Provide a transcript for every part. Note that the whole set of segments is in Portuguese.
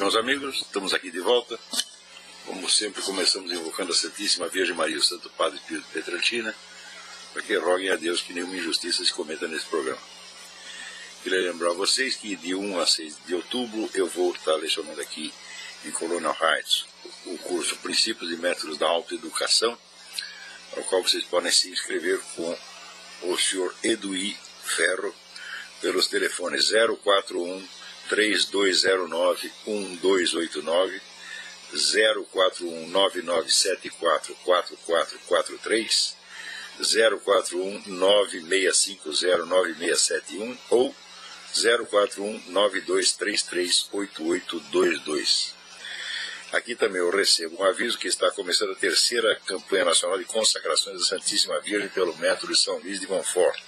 irmãos amigos, estamos aqui de volta. Como sempre, começamos invocando a Santíssima Virgem Maria e o Santo Padre Pio de Pietrelcina, para que roguem a Deus que nenhuma injustiça se cometa nesse programa. Queria lembrar a vocês que de 1 a 6 de outubro eu vou estar lecionando aqui em Colonial Heights o curso Princípios e Métodos da Autoeducação, ao qual vocês podem se inscrever com o senhor Eduí Ferro pelos telefones 041-3209-1289, 041-9974-4443, 041-9650-9671 ou 041-9233-8822. Aqui também eu recebo um aviso que está começando a terceira campanha nacional de consagrações da Santíssima Virgem pelo método de São Luís de Montfort.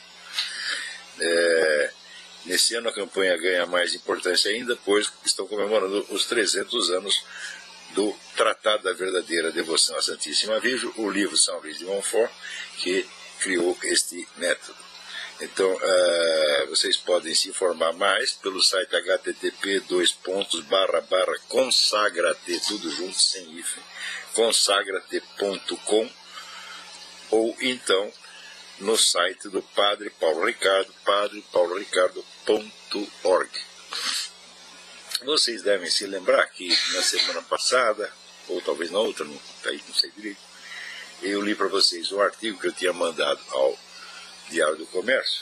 Nesse ano a campanha ganha mais importância ainda, pois estão comemorando os 300 anos do Tratado da Verdadeira Devoção à Santíssima Virgem, o livro São Luís de Montfort, que criou este método. Então, vocês podem se informar mais pelo site http://consagrate, tudo junto, sem hífen, consagrate.com, ou então no site do Padre Paulo Ricardo, padrepauloricardo.org. Vocês devem se lembrar que na semana passada, ou talvez na outra, não sei direito, eu li para vocês um artigo que eu tinha mandado ao Diário do Comércio,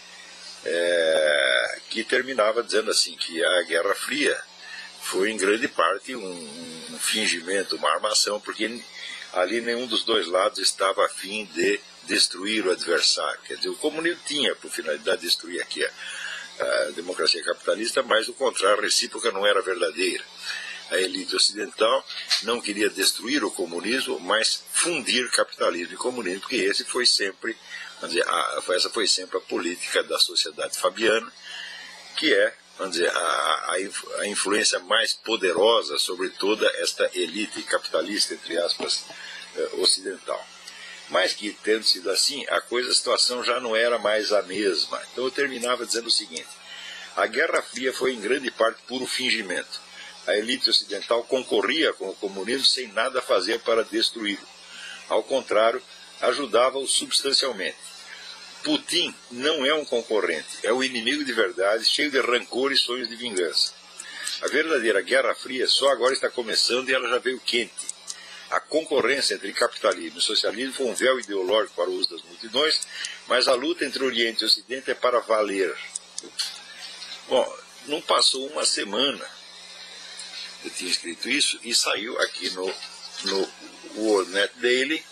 que terminava dizendo assim, que a Guerra Fria foi em grande parte um fingimento, uma armação, porque ali nenhum dos dois lados estava a fim de destruir o adversário. Quer dizer, o comunismo tinha por finalidade de destruir aqui a democracia capitalista, mas o contrário, a recíproca não era verdadeira. A elite ocidental não queria destruir o comunismo, mas fundir capitalismo e comunismo, porque esse foi sempre, essa foi sempre a política da sociedade fabiana, que é, vamos dizer, a influência mais poderosa sobre toda esta elite capitalista, entre aspas, ocidental. Mas que, tendo sido assim, a situação já não era mais a mesma. Então eu terminava dizendo o seguinte: a Guerra Fria foi em grande parte puro fingimento. A elite ocidental concorria com o comunismo sem nada fazer para destruí-lo. Ao contrário, ajudava-o substancialmente. Putin não é um concorrente, é o inimigo de verdade, cheio de rancor e sonhos de vingança. A verdadeira Guerra Fria só agora está começando e ela já veio quente. A concorrência entre capitalismo e socialismo foi um véu ideológico para o uso das multidões, mas a luta entre Oriente e Ocidente é para valer. Bom, não passou uma semana, eu tinha escrito isso, e saiu aqui no WorldNet Daily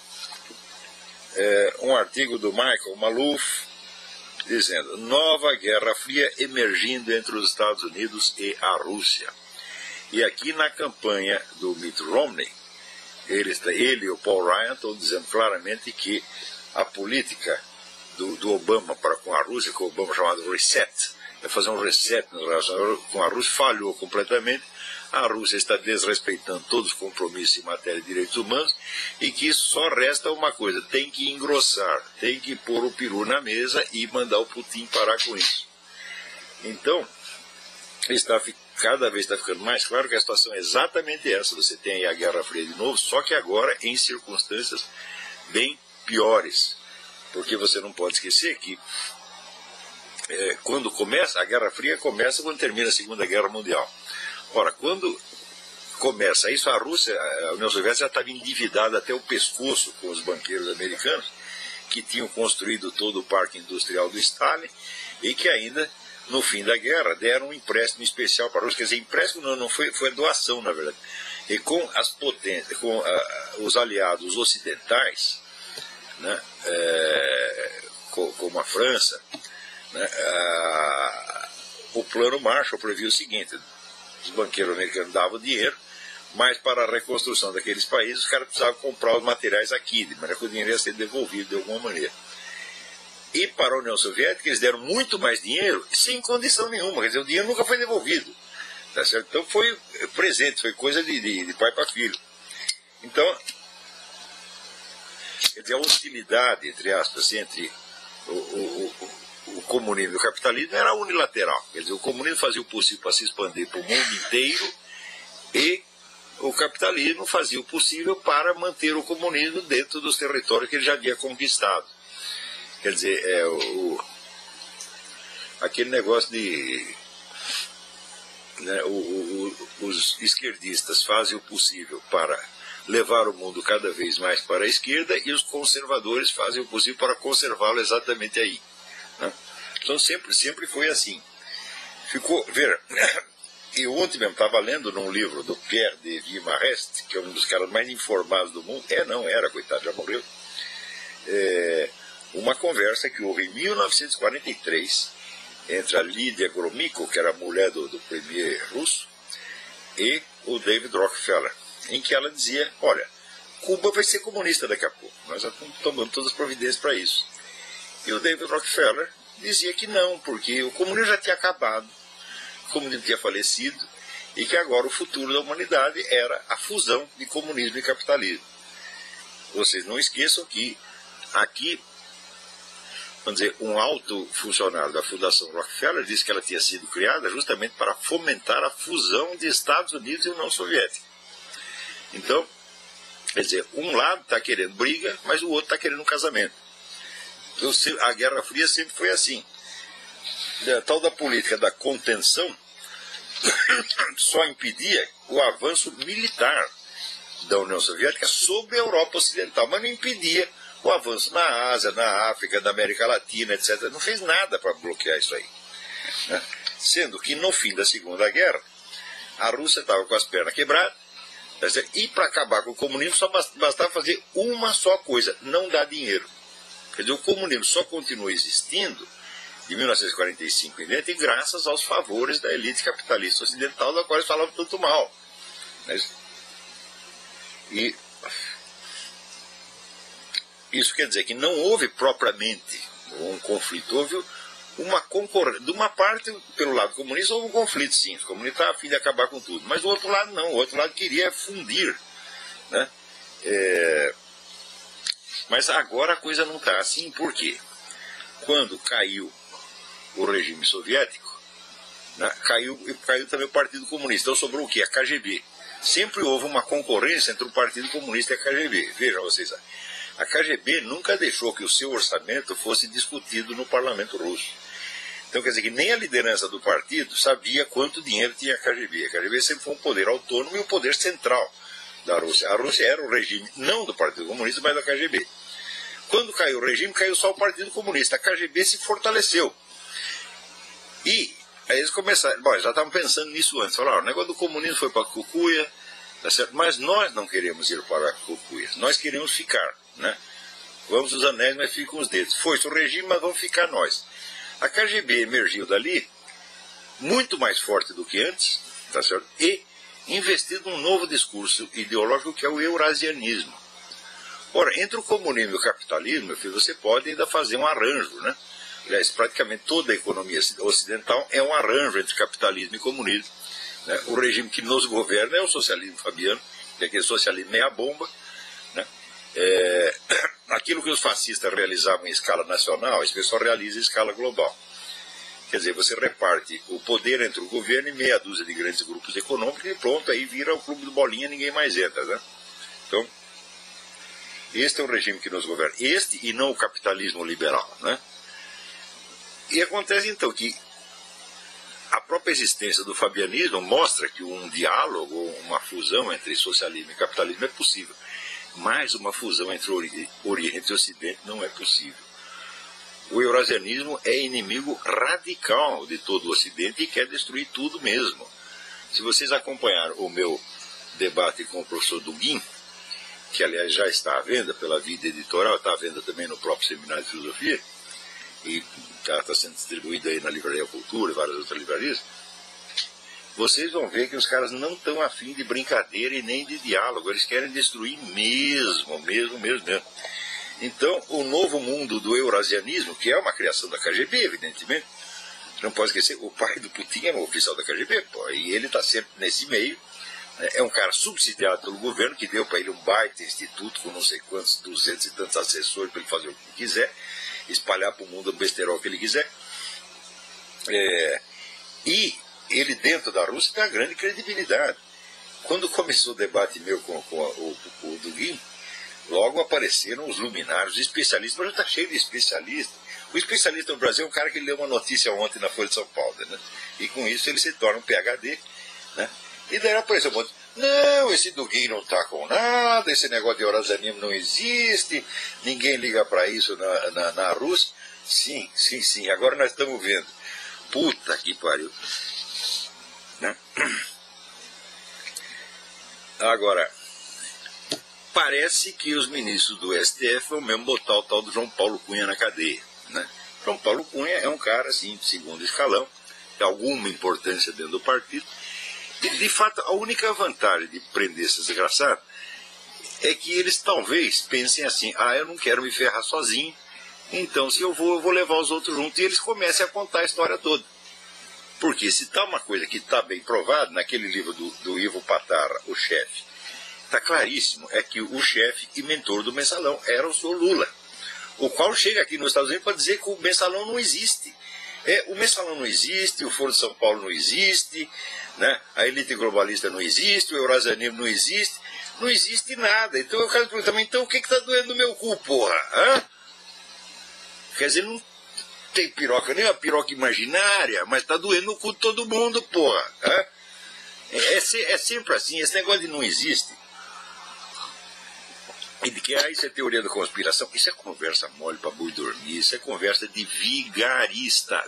um artigo do Michael Maloof, dizendo: nova Guerra Fria emergindo entre os Estados Unidos e a Rússia. E aqui na campanha do Mitt Romney, ele e o Paul Ryan estão dizendo claramente que a política do Obama para com a Rússia, que o Obama chamado reset, é fazer um reset nas relações com a Rússia, falhou completamente. A Rússia está desrespeitando todos os compromissos em matéria de direitos humanos e que só resta uma coisa: tem que engrossar, tem que pôr o peru na mesa e mandar o Putin parar com isso. Então, cada vez está ficando mais claro que a situação é exatamente essa. Você tem aí a Guerra Fria de novo, só que agora em circunstâncias bem piores. Porque você não pode esquecer que quando começa, a Guerra Fria começa quando termina a Segunda Guerra Mundial. Ora, quando começa isso, a União Soviética já estava endividada até o pescoço com os banqueiros americanos, que tinham construído todo o parque industrial do Stalin e que ainda, no fim da guerra, deram um empréstimo especial para a Rússia. Quer dizer, empréstimo não foi doação, na verdade. E com as potências, com os aliados ocidentais, né, como a França, né, o plano Marshall previa o seguinte: os banqueiros americanos davam dinheiro, mas para a reconstrução daqueles países os caras precisavam comprar os materiais aqui, de maneira que o dinheiro ia ser devolvido de alguma maneira. E para a União Soviética eles deram muito mais dinheiro sem condição nenhuma, quer dizer, o dinheiro nunca foi devolvido. Tá certo? Então foi presente, foi coisa de pai para filho. Então, quer dizer, a hostilidade, entre aspas, entre o comunismo e o capitalismo era unilateral. Quer dizer, o comunismo fazia o possível para se expandir para o mundo inteiro E o capitalismo fazia o possível para manter o comunismo dentro dos territórios que ele já havia conquistado. Quer dizer, aquele negócio de... né, os esquerdistas fazem o possível para levar o mundo cada vez mais para a esquerda e os conservadores fazem o possível para conservá-lo exatamente aí. Né? Então sempre foi assim. Ficou... Ver, e ontem mesmo estava lendo num livro do Pierre de Vimarest, que é um dos caras mais informados do mundo, coitado, já morreu, uma conversa que houve em 1943 entre a Lídia Gromyko, que era a mulher do premier russo, e o David Rockefeller, em que ela dizia, olha, Cuba vai ser comunista daqui a pouco, nós já estamos tomando todas as providências para isso. E o David Rockefeller dizia que não, porque o comunismo já tinha acabado, o comunismo tinha falecido, e que agora o futuro da humanidade era a fusão de comunismo e capitalismo. Vocês não esqueçam que aqui, vamos dizer, um alto funcionário da Fundação Rockefeller disse que ela tinha sido criada justamente para fomentar a fusão de Estados Unidos e União Soviética. Então, quer dizer, um lado está querendo briga, mas o outro está querendo um casamento. Então, a Guerra Fria sempre foi assim. A tal da política da contenção só impedia o avanço militar da União Soviética sobre a Europa Ocidental, mas não impedia o avanço na Ásia, na África, na América Latina, etc. Não fez nada para bloquear isso aí. Né? Sendo que no fim da Segunda Guerra, a Rússia estava com as pernas quebradas, e para acabar com o comunismo só bastava fazer uma só coisa, não dar dinheiro. Quer dizer, o comunismo só continua existindo de 1945 em diante graças aos favores da elite capitalista ocidental, da qual eles falavam tanto mal. E isso quer dizer que não houve propriamente um conflito, houve uma concorrência. De uma parte, pelo lado comunista, houve um conflito, sim. Os comunistas estavam a fim de acabar com tudo. Mas do outro lado, não. O outro lado queria fundir. Né? Mas agora a coisa não está assim. Por quê? Quando caiu o regime soviético, né, caiu também o Partido Comunista. Então sobrou o quê? A KGB. Sempre houve uma concorrência entre o Partido Comunista e a KGB. Vejam vocês. A KGB nunca deixou que o seu orçamento fosse discutido no parlamento russo. Então quer dizer que nem a liderança do partido sabia quanto dinheiro tinha a KGB. A KGB sempre foi um poder autônomo e um poder central da Rússia. A Rússia era o regime não do Partido Comunista, mas da KGB. Quando caiu o regime, caiu só o Partido Comunista. A KGB se fortaleceu. E aí eles começaram, bom, já estavam pensando nisso antes. Falaram, o negócio do comunismo foi para Cucuia, tá certo? Mas nós não queremos ir para Cucuia. Nós queremos ficar. Né? Vamos os anéis, mas ficam os dedos. Foi-se o regime, mas vamos ficar nós. A KGB emergiu dali muito mais forte do que antes, tá certo? E investido num novo discurso ideológico que é o eurasianismo. Ora, entre o comunismo e o capitalismo, meu filho, você pode ainda fazer um arranjo, né? Aliás, praticamente toda a economia ocidental é um arranjo entre capitalismo e comunismo. Né? O regime que nos governa é o socialismo fabiano, que é aquele socialismo meia-bomba. Né? Aquilo que os fascistas realizavam em escala nacional, esse pessoal realiza em escala global. Quer dizer, você reparte o poder entre o governo e meia dúzia de grandes grupos econômicos e pronto, aí vira o clube do bolinha, ninguém mais entra. Né? Então, este é o regime que nos governa. Este e não o capitalismo liberal. Né? E acontece então que a própria existência do fabianismo mostra que um diálogo, uma fusão entre socialismo e capitalismo é possível. Mas uma fusão entre Oriente e Ocidente não é possível. O eurasianismo é inimigo radical de todo o Ocidente e quer destruir tudo mesmo. Se vocês acompanharam o meu debate com o professor Dugin, que aliás já está à venda pela Vida Editorial, está à venda também no próprio Seminário de Filosofia, e está sendo distribuído aí na Livraria Cultura e várias outras livrarias, vocês vão ver que os caras não estão afim de brincadeira e nem de diálogo, eles querem destruir mesmo. Então, o novo mundo do eurasianismo, que é uma criação da KGB, evidentemente, não pode esquecer, o pai do Putin é um oficial da KGB, pô, e ele está sempre nesse meio, é um cara subsidiado pelo governo, que deu para ele um baita instituto com não sei quantos, 200 e tantos assessores para ele fazer o que quiser, espalhar para o mundo o besterol que ele quiser. E ele dentro da Rússia tem uma grande credibilidade. quando começou o debate meu com o Duguin, logo apareceram os luminários, os especialistas, mas já está cheio de especialistas. O especialista no Brasil é um cara que leu uma notícia ontem na Folha de São Paulo, né? E com isso ele se torna um PhD, né? E daí apareceu um monte. Não, esse Duguin não está com nada, esse negócio de Orazanimo não existe, ninguém liga para isso na Rússia. Sim, agora nós estamos vendo. Puta que pariu. Né? Agora, parece que os ministros do STF vão mesmo botar o tal do João Paulo Cunha na cadeia. Né? João Paulo Cunha é um cara, assim, de segundo escalão, tem alguma importância dentro do partido. E, de fato, a única vantagem de prender esse desgraçado é que eles talvez pensem assim, eu não quero me ferrar sozinho, então se eu vou levar os outros juntos, e eles comecem a contar a história toda. Porque se está uma coisa que está bem provada, naquele livro do Ivo Patarra, O Chefe, está claríssimo, é que o chefe e mentor do Mensalão era o senhor Lula, o qual chega aqui nos Estados Unidos para dizer que o Mensalão não existe. O Mensalão não existe, o Foro de São Paulo não existe, né? A elite globalista não existe, o Eurasianismo não existe nada. Então eu quero perguntar, mas então o que está doendo no meu cu, porra? Hã? Quer dizer, não tem piroca, nem uma piroca imaginária, mas está doendo no cu de todo mundo, porra. Hã? É sempre assim, esse negócio de não existe. E de que isso é teoria da conspiração, isso é conversa mole para boi dormir, isso é conversa de vigarista.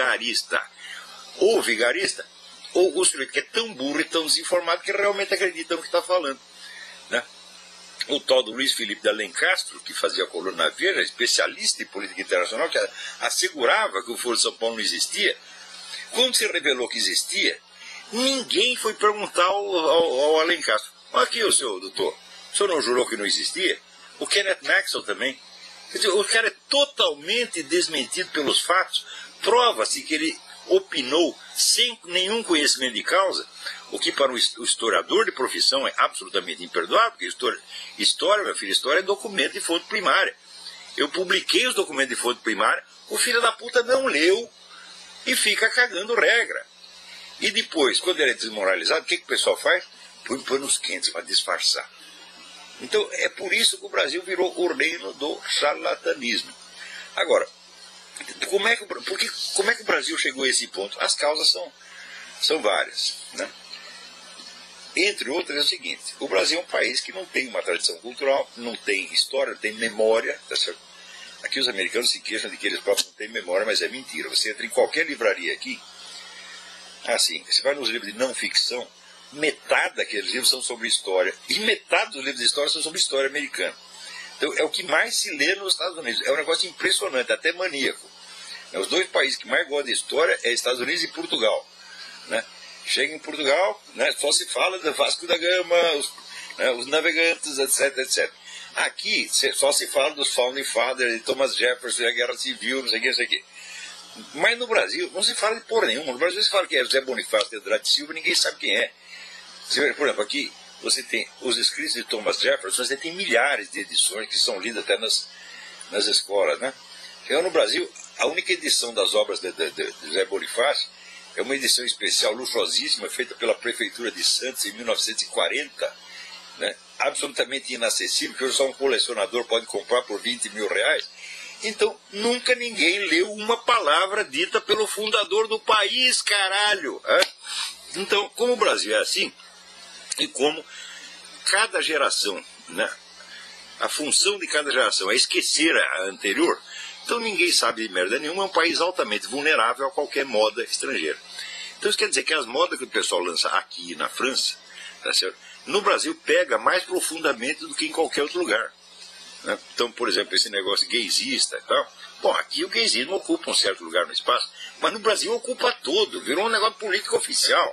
Ou vigarista, ou o sujeito que é tão burro e tão desinformado que realmente acredita no que está falando. Né? O tal do Luiz Felipe de Alencastro, que fazia a coluna na Veja, especialista em política internacional, que assegurava que o Foro de São Paulo não existia, quando se revelou que existia, ninguém foi perguntar ao Alencastro, aqui o senhor doutor, o senhor não jurou que não existia? O Kenneth Maxwell também. Quer dizer, o cara é totalmente desmentido pelos fatos. Prova-se que ele opinou sem nenhum conhecimento de causa, o que para o historiador de profissão é absolutamente imperdoável, porque história, meu filho, história é documento de fonte primária. Eu publiquei os documentos de fonte primária, o filho da puta não leu e fica cagando regra. E depois, quando ele é desmoralizado, o que o pessoal faz? Põe panos quentes para disfarçar. Então, é por isso que o Brasil virou o reino do charlatanismo. Agora, como é que o Brasil chegou a esse ponto? As causas são várias. Né? Entre outras, é o seguinte, o Brasil é um país que não tem uma tradição cultural, não tem história, não tem memória. Tá certo? Aqui os americanos se queixam de que eles próprios não têm memória, mas é mentira. Você entra em qualquer livraria aqui, assim, você vai nos livros de não ficção, metade daqueles livros são sobre história, e metade dos livros de história são sobre história americana. Então é o que mais se lê nos Estados Unidos. É um negócio impressionante, até maníaco. Os dois países que mais gostam de história é Estados Unidos e Portugal. Né? Chega em Portugal, né, só se fala do Vasco da Gama, os navegantes, etc. Aqui só se fala dos Founding Fathers, de Thomas Jefferson, da Guerra Civil, não sei o que. Mas no Brasil não se fala de porra nenhuma. No Brasil se fala que é José Bonifácio de Andrade Silva, ninguém sabe quem é. Por exemplo, aqui você tem os escritos de Thomas Jefferson, você tem milhares de edições que são lidas até nas escolas, né? Então, no Brasil, a única edição das obras de José Bonifácio é uma edição especial, luxuosíssima, feita pela Prefeitura de Santos em 1940, né? Absolutamente inacessível, que hoje só um colecionador pode comprar por 20 mil reais. Então, nunca ninguém leu uma palavra dita pelo fundador do país, caralho! Hein? Então, como o Brasil é assim, e como cada geração, né, a função de cada geração é esquecer a anterior, então ninguém sabe de merda nenhuma, é um país altamente vulnerável a qualquer moda estrangeira. Então isso quer dizer que as modas que o pessoal lança aqui na França, tá certo? No Brasil pega mais profundamente do que em qualquer outro lugar. Né? Então, por exemplo, esse negócio gaysista e tal, bom, aqui o gaysismo ocupa um certo lugar no espaço, mas no Brasil ocupa todo, virou um negócio político oficial.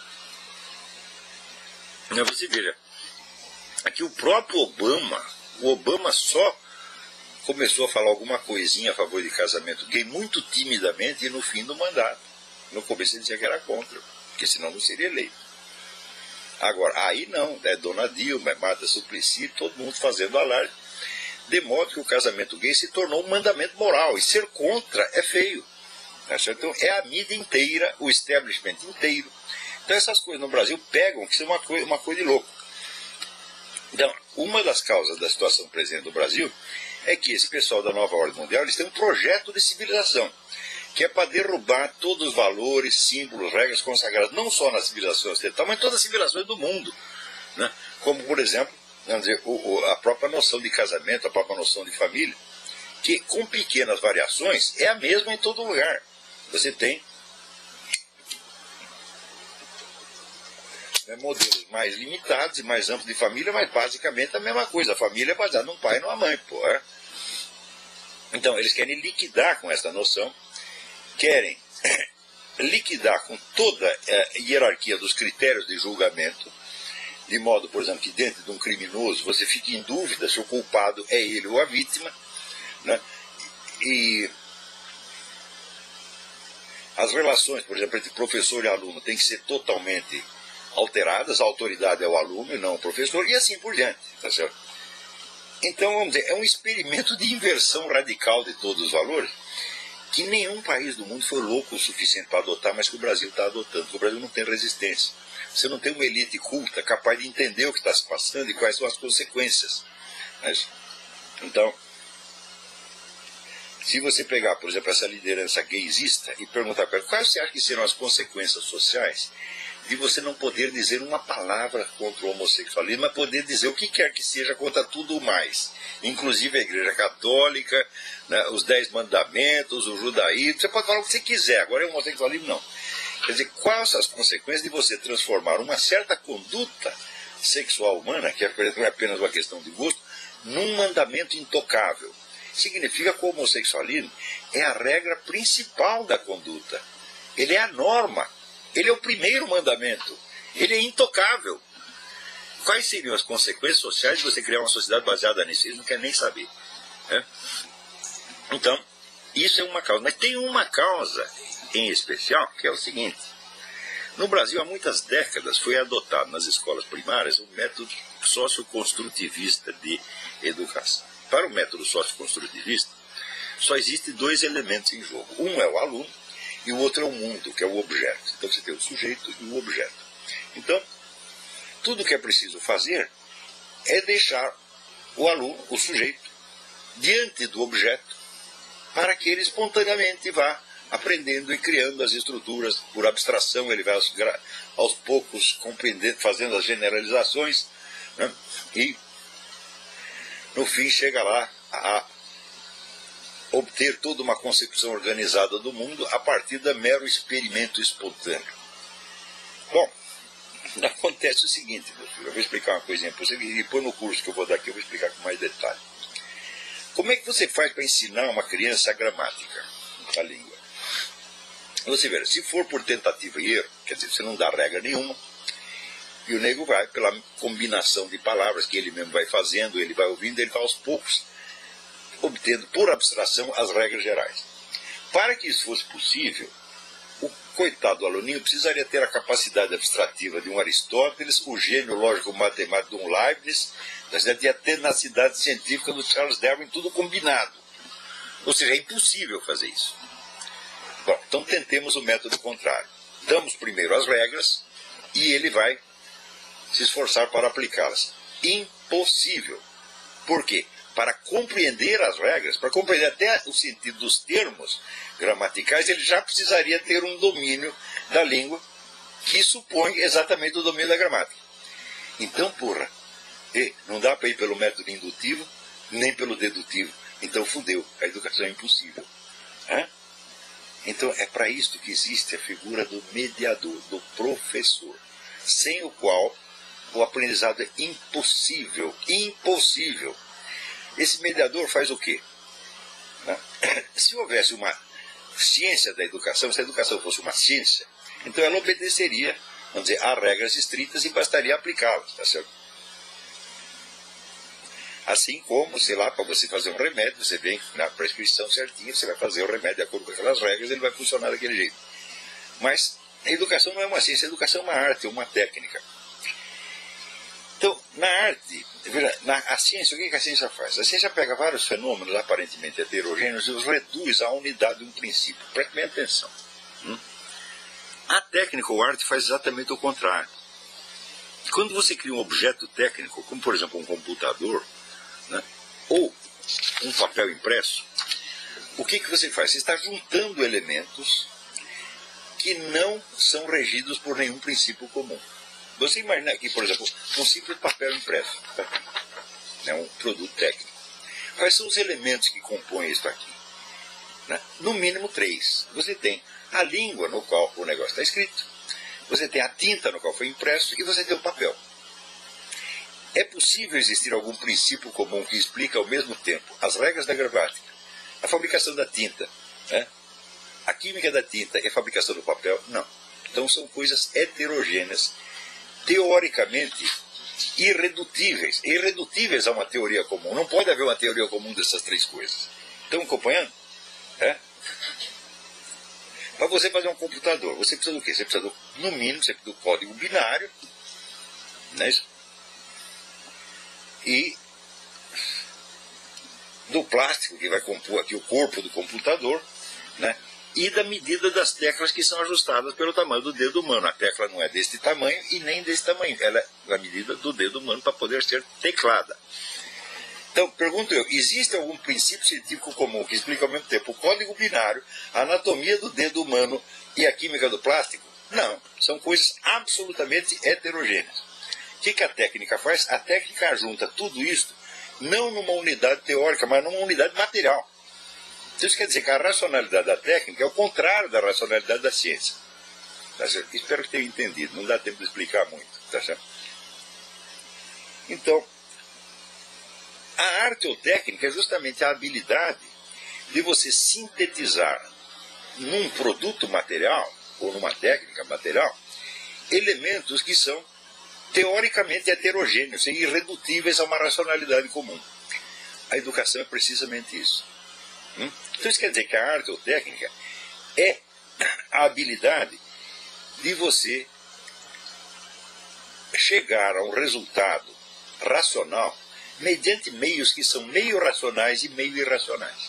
Você veja, aqui o próprio Obama só começou a falar alguma coisinha a favor de casamento gay muito timidamente e no fim do mandato. No começo ele dizia que era contra, porque senão não seria eleito. Agora, aí não, é Dona Dilma, é Marta Suplicy, todo mundo fazendo alarde, de modo que o casamento gay se tornou um mandamento moral, e ser contra é feio. Então é a mídia inteira, o establishment inteiro, Então essas coisas no Brasil pegam, que são uma coisa de louco. Então, uma das causas da situação presente do Brasil é que esse pessoal da nova ordem mundial, eles têm um projeto de civilização, que é para derrubar todos os valores, símbolos, regras consagradas, não só na civilização ocidental, mas em todas as civilizações do mundo, né? Como, por exemplo, vamos dizer, a própria noção de casamento, a própria noção de família, que com pequenas variações é a mesma em todo lugar. Você tem modelos mais limitados e mais amplos de família, mas basicamente a mesma coisa. A família é baseada num pai e numa mãe, pô. Então, eles querem liquidar com essa noção, querem liquidar com toda a hierarquia dos critérios de julgamento, de modo, por exemplo, que dentro de um criminoso você fique em dúvida se o culpado é ele ou a vítima, né? E as relações, por exemplo, entre professor e aluno têm que ser totalmente alteradas, a autoridade é o aluno e não o professor, e assim por diante, tá certo? Então, vamos dizer, é um experimento de inversão radical de todos os valores, que nenhum país do mundo foi louco o suficiente para adotar, mas que o Brasil está adotando, porque o Brasil não tem resistência. Você não tem uma elite culta capaz de entender o que está se passando e quais são as consequências. Então, se você pegar, por exemplo, essa liderança gaysista e perguntar para ela quais você acha que serão as consequências sociais de você não poder dizer uma palavra contra o homossexualismo, mas poder dizer o que quer que seja contra tudo mais, inclusive a Igreja Católica, né, os 10 mandamentos, o judaísmo, você pode falar o que você quiser, agora é homossexualismo não. Quer dizer, quais são as consequências de você transformar uma certa conduta sexual humana, que não é apenas uma questão de gosto, num mandamento intocável? Significa que o homossexualismo é a regra principal da conduta. Ele é a norma. Ele é o primeiro mandamento. Ele é intocável. Quais seriam as consequências sociais de você criar uma sociedade baseada nisso? Eles não querem nem saber. Né? Então, isso é uma causa. Mas tem uma causa em especial, que é o seguinte. No Brasil, há muitas décadas, foi adotado nas escolas primárias um método socioconstrutivista de educação. Para o método socioconstrutivista, só existem 2 elementos em jogo. Um é o aluno e o outro é o mundo, que é o objeto. Então você tem o sujeito e o objeto. Então, tudo que é preciso fazer é deixar o aluno, o sujeito, diante do objeto, para que ele espontaneamente vá aprendendo e criando as estruturas por abstração. Ele vai aos poucos compreendendo, fazendo as generalizações, né? E no fim chega lá a obter toda uma concepção organizada do mundo a partir da mero experimento espontâneo. Bom, acontece o seguinte, meu filho, eu vou explicar uma coisinha para você, e depois no curso que eu vou dar aqui eu vou explicar com mais detalhe. Como é que você faz para ensinar uma criança a gramática, a língua? Você vê, se for por tentativa e erro, quer dizer, você não dá regra nenhuma, e o nego vai pela combinação de palavras que ele mesmo vai fazendo, ele vai ouvindo, ele vai aos poucos obtendo por abstração as regras gerais. Para que isso fosse possível, o coitado do aluninho precisaria ter a capacidade abstrativa de um Aristóteles, o gênio lógico-matemático de um Leibniz, e a tenacidade científica do Charles Darwin, tudo combinado. Ou seja, é impossível fazer isso. Bom, então tentemos o método contrário. Damos primeiro as regras e ele vai se esforçar para aplicá-las. Impossível. Por quê? Para compreender as regras, para compreender até o sentido dos termos gramaticais, ele já precisaria ter um domínio da língua que supõe exatamente o domínio da gramática. Então, não dá para ir pelo método indutivo, nem pelo dedutivo. Então, fudeu. A educação é impossível. Então, é para isso que existe a figura do mediador, do professor, sem o qual o aprendizado é impossível. Impossível. Esse mediador faz o quê? Se houvesse uma ciência da educação, se a educação fosse uma ciência, então ela obedeceria, vamos dizer, a regras estritas e bastaria aplicá-las, tá certo? Assim como, sei lá, para você fazer um remédio, você vem na prescrição certinha, você vai fazer o remédio de acordo com aquelas regras, ele vai funcionar daquele jeito. Mas a educação não é uma ciência, a educação é uma arte, é uma técnica. Então, na arte, a ciência, o que a ciência faz? A ciência pega vários fenômenos aparentemente heterogêneos e os reduz à unidade de um princípio. Preste bem atenção. A técnica ou arte faz exatamente o contrário. Quando você cria um objeto técnico, como por exemplo um computador, né, ou um papel impresso, o que você faz? Você está juntando elementos que não são regidos por nenhum princípio comum. Você imagina aqui, por exemplo, um simples papel impresso, né, um produto técnico. Quais são os elementos que compõem isso aqui? Né? No mínimo 3. Você tem a língua no qual o negócio está escrito, você tem a tinta no qual foi impresso e você tem o papel. É possível existir algum princípio comum que explica ao mesmo tempo as regras da gramática, a fabricação da tinta, né? A química da tinta e a fabricação do papel? Não. Então são coisas heterogêneas, teoricamente irredutíveis. Irredutíveis a uma teoria comum. Não pode haver uma teoria comum dessas 3 coisas. Estão acompanhando? Para você fazer um computador, você precisa do quê? Você precisa, no mínimo, você precisa do código binário, não é isso? E do plástico que vai compor aqui o corpo do computador, né? E da medida das teclas que são ajustadas pelo tamanho do dedo humano. A tecla não é deste tamanho e nem desse tamanho. Ela é da medida do dedo humano para poder ser teclada. Então, pergunto eu, existe algum princípio científico comum que explica ao mesmo tempo o código binário, a anatomia do dedo humano e a química do plástico? Não. São coisas absolutamente heterogêneas. O que a técnica faz? A técnica junta tudo isso não numa unidade teórica, mas numa unidade material. Isso quer dizer que a racionalidade da técnica é o contrário da racionalidade da ciência. Tá certo? Espero que tenha entendido. Não dá tempo de explicar muito. Tá certo? Então, a arte ou técnica é justamente a habilidade de você sintetizar num produto material, ou numa técnica material, elementos que são teoricamente heterogêneos e irredutíveis a uma racionalidade comum. A educação é precisamente isso. Então isso quer dizer que a arte ou técnica é a habilidade de você chegar a um resultado racional mediante meios que são meio racionais e meio irracionais.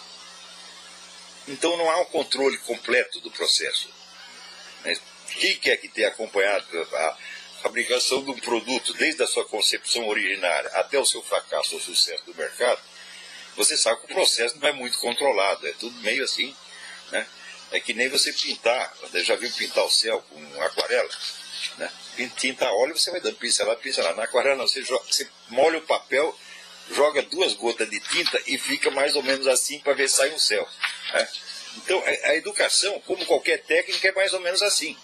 Então não há um controle completo do processo. Quem quer que tenha acompanhado a fabricação de um produto, desde a sua concepção originária até o seu fracasso ou sucesso do mercado, você sabe que o processo não é muito controlado, é tudo meio assim, né? É que nem você pintar, você já viu pintar o céu com aquarela? Né? Tinta a óleo, você vai dando pincelada, pincelada. Na aquarela não, você molha o papel, joga 2 gotas de tinta e fica mais ou menos assim para ver se sai um céu. Né? Então, a educação, como qualquer técnica, é mais ou menos assim.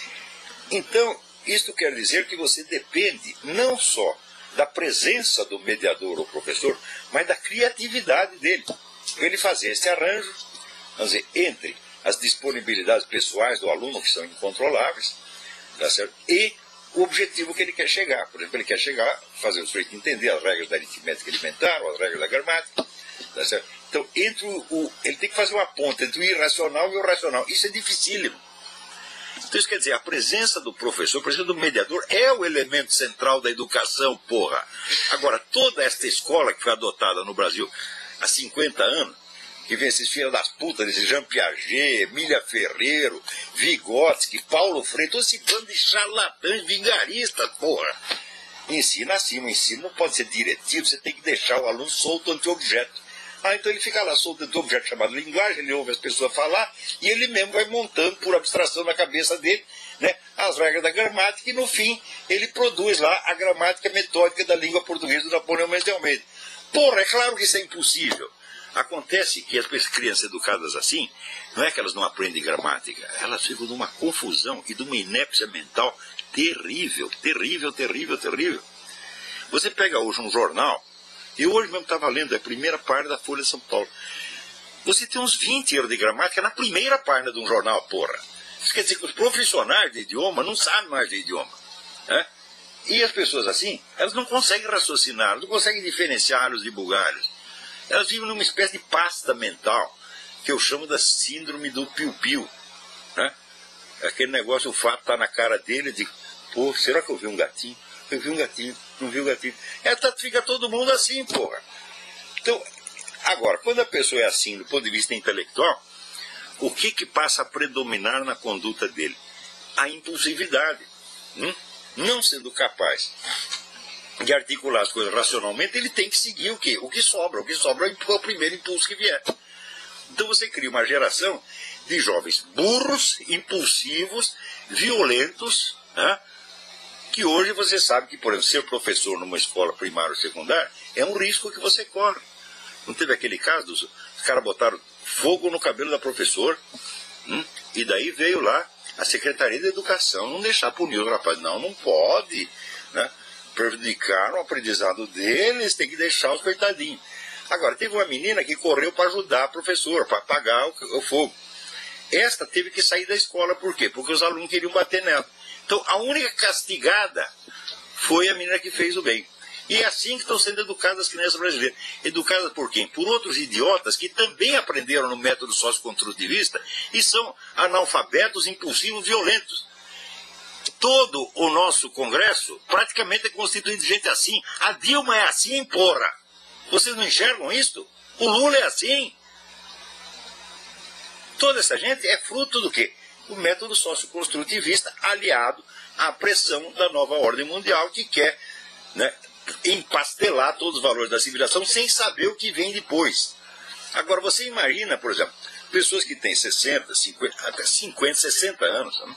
Então, isto quer dizer que você depende não só da presença do mediador ou professor, mas da criatividade dele. Ele fazer esse arranjo, vamos dizer, entre as disponibilidades pessoais do aluno, que são incontroláveis, tá certo? E o objetivo que ele quer chegar. Por exemplo, ele quer chegar, fazer o sujeito entender as regras da aritmética elementar, ou as regras da gramática, tá certo? Então, ele tem que fazer uma ponta entre o irracional e o racional. Isso é dificílimo. Então isso quer dizer, a presença do professor, a presença do mediador é o elemento central da educação, porra. Agora, toda esta escola que foi adotada no Brasil há 50 anos, que vem esses filhos das putas, esse Jean Piaget, Emília Ferreiro, Vygotsky, Paulo Freire, todo esse bando de charlatães vigaristas, porra. Ensina assim, o ensino não pode ser diretivo, você tem que deixar o aluno solto ante o objeto. Então ele fica lá solto dentro do objeto chamado linguagem, ele ouve as pessoas falar e ele mesmo vai montando por abstração na cabeça dele, né, as regras da gramática e no fim ele produz lá a gramática metódica da língua portuguesa do Napoleão Mendes de Almeida. Porra, é claro que isso é impossível. Acontece que as crianças educadas assim, não é que elas não aprendem gramática, elas ficam numa confusão e de uma inépcia mental terrível, terrível, terrível, terrível. Você pega hoje um jornal. Eu hoje mesmo estava lendo a primeira página da Folha de São Paulo. Você tem uns 20 erros de gramática na primeira página de um jornal, porra. Isso quer dizer que os profissionais de idioma não sabem mais de idioma. Né? E as pessoas assim, elas não conseguem raciocinar, não conseguem diferenciar alhos de bugalhos. Elas vivem numa espécie de pasta mental, que eu chamo da síndrome do piu-piu. Né? Aquele negócio, o fato está na cara dele, de, pô, será que eu vi um gatinho? Eu vi um gatinho, não vi o gatinho. Fica todo mundo assim, porra. Então, agora, quando a pessoa é assim, do ponto de vista intelectual, o que passa a predominar na conduta dele? a impulsividade. Não sendo capaz de articular as coisas racionalmente, ele tem que seguir o quê? O que sobra. O que sobra é o primeiro impulso que vier. Então você cria uma geração de jovens burros, impulsivos, violentos, né? Que hoje você sabe que, por exemplo, ser professor numa escola primária ou secundária é um risco que você corre. Não teve aquele caso, os caras botaram fogo no cabelo da professora, e daí veio lá a Secretaria de Educação não deixar punir o rapaz. Não pode, né? Prejudicar o aprendizado deles, tem que deixar os coitadinhos. Agora, teve uma menina que correu para ajudar a professora, para apagar o fogo. Esta teve que sair da escola, por quê? Porque os alunos queriam bater nela. Então, a única castigada foi a menina que fez o bem. E é assim que estão sendo educadas as crianças brasileiras. Educadas por quem? Por outros idiotas que também aprenderam no método socioconstrutivista e são analfabetos, impulsivos, violentos. Todo o nosso Congresso praticamente é constituído de gente assim. A Dilma é assim, porra. Vocês não enxergam isso? O Lula é assim. Toda essa gente é fruto do quê? O método socioconstrutivista aliado à pressão da nova ordem mundial que quer, né, empastelar todos os valores da civilização sem saber o que vem depois. Agora você imagina, por exemplo, pessoas que têm 60, 50, até 50, 60 anos, né,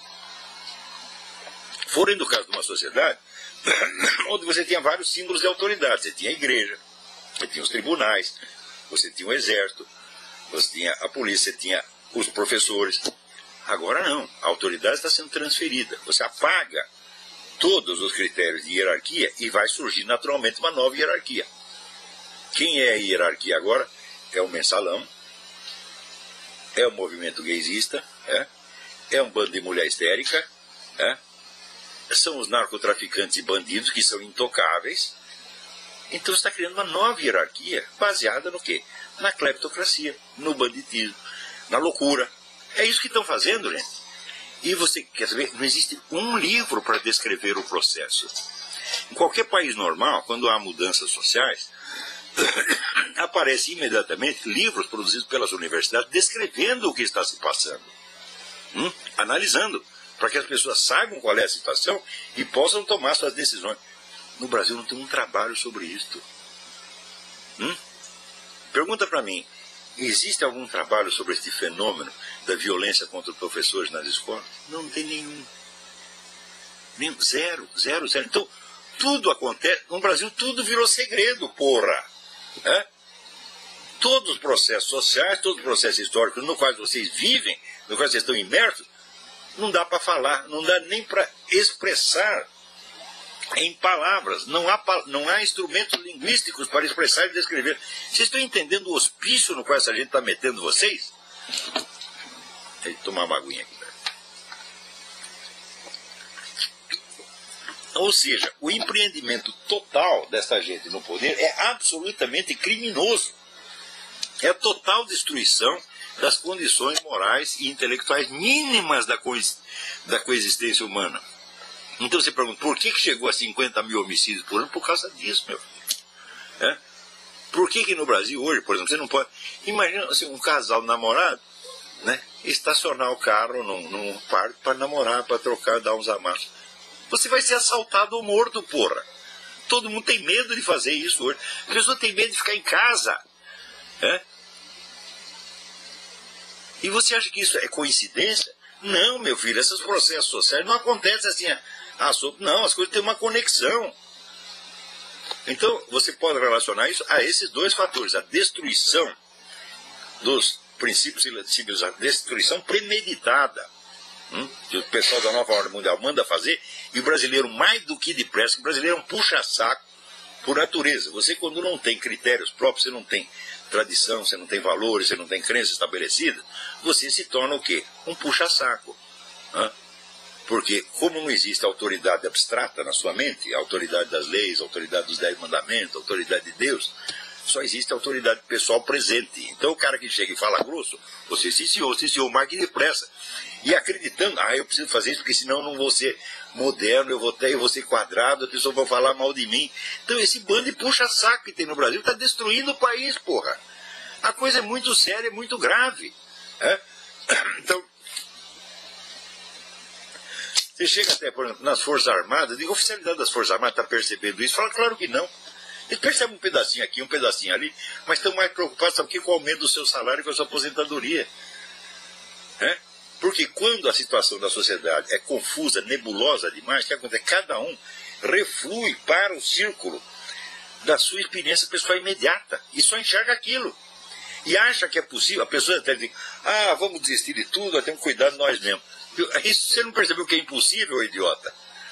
foram educados numa sociedade onde você tinha vários símbolos de autoridade. Você tinha a igreja, você tinha os tribunais, você tinha o exército, você tinha a polícia, você tinha os professores. Agora não, a autoridade está sendo transferida. Você apaga todos os critérios de hierarquia e vai surgir naturalmente uma nova hierarquia. Quem é a hierarquia agora? É o mensalão, é o movimento gaysista, é um bando de mulher histérica, são os narcotraficantes e bandidos que são intocáveis. Então você está criando uma nova hierarquia baseada no quê? Na cleptocracia, no banditismo, na loucura. É isso que estão fazendo, gente. E você quer saber, não existe um livro para descrever o processo. Em qualquer país normal, quando há mudanças sociais, aparecem imediatamente livros produzidos pelas universidades descrevendo o que está se passando. Analisando, para que as pessoas saibam qual é a situação e possam tomar suas decisões. No Brasil não tem um trabalho sobre isto. Pergunta para mim, existe algum trabalho sobre este fenômeno da violência contra os professores nas escolas? Não tem nenhum. Zero. Então, tudo acontece. No Brasil, tudo virou segredo, porra. Todos os processos sociais, todos os processos históricos no quais vocês vivem, no quais vocês estão imersos, não dá para falar, não dá nem para expressar em palavras. Não há instrumentos linguísticos para expressar e descrever. Vocês estão entendendo o hospício no qual essa gente está metendo vocês? Deixa eu tomar uma aguinha aqui. Ou seja, o empreendimento total dessa gente no poder é absolutamente criminoso. É a total destruição das condições morais e intelectuais mínimas da coexistência humana. Então você pergunta, por que chegou a 50 mil homicídios por ano? Por causa disso, meu filho. Por que no Brasil hoje, por exemplo, você não pode... Imagina assim, um casal namorado, né, estacionar o carro num parque para namorar, para trocar, dar uns amassos. Você vai ser assaltado ou morto, porra. Todo mundo tem medo de fazer isso hoje. A pessoa tem medo de ficar em casa. E você acha que isso é coincidência? Não, meu filho, esses processos sociais não acontecem assim. Não, as coisas têm uma conexão. Então, você pode relacionar isso a esses dois fatores. A destruição dos princípios civilizatórios, destruição premeditada, que o pessoal da nova ordem mundial manda fazer, e o brasileiro, mais do que depressa, o brasileiro é um puxa-saco por natureza. Você, quando não tem critérios próprios, você não tem tradição, você não tem valores, você não tem crença estabelecida, você se torna o quê? Um puxa-saco. Porque, como não existe autoridade abstrata na sua mente, a autoridade das leis, a autoridade dos 10 mandamentos, a autoridade de Deus, só existe a autoridade pessoal presente. Então, o cara que chega e fala grosso, você se senhor, mais que depressa. E acreditando, eu preciso fazer isso, porque senão eu não vou ser moderno, eu vou ser quadrado, as pessoas vão falar mal de mim. Então, esse bando de puxa-saco que tem no Brasil está destruindo o país, porra. A coisa é muito séria, é muito grave. Então, Você chega até, por exemplo, nas Forças Armadas, digo, a oficialidade das Forças Armadas está percebendo isso? Fala, claro que não. Eles percebem um pedacinho aqui, um pedacinho ali, mas estão mais preocupados, sabe o que? Com o aumento do seu salário e com a sua aposentadoria. Porque quando a situação da sociedade é confusa, nebulosa demais, o que acontece? Cada um reflui para o círculo da sua experiência pessoal imediata e só enxerga aquilo. E acha que é possível, a pessoa até diz, vamos desistir de tudo, temos que cuidar de nós mesmos. Isso você não percebeu que é impossível, idiota?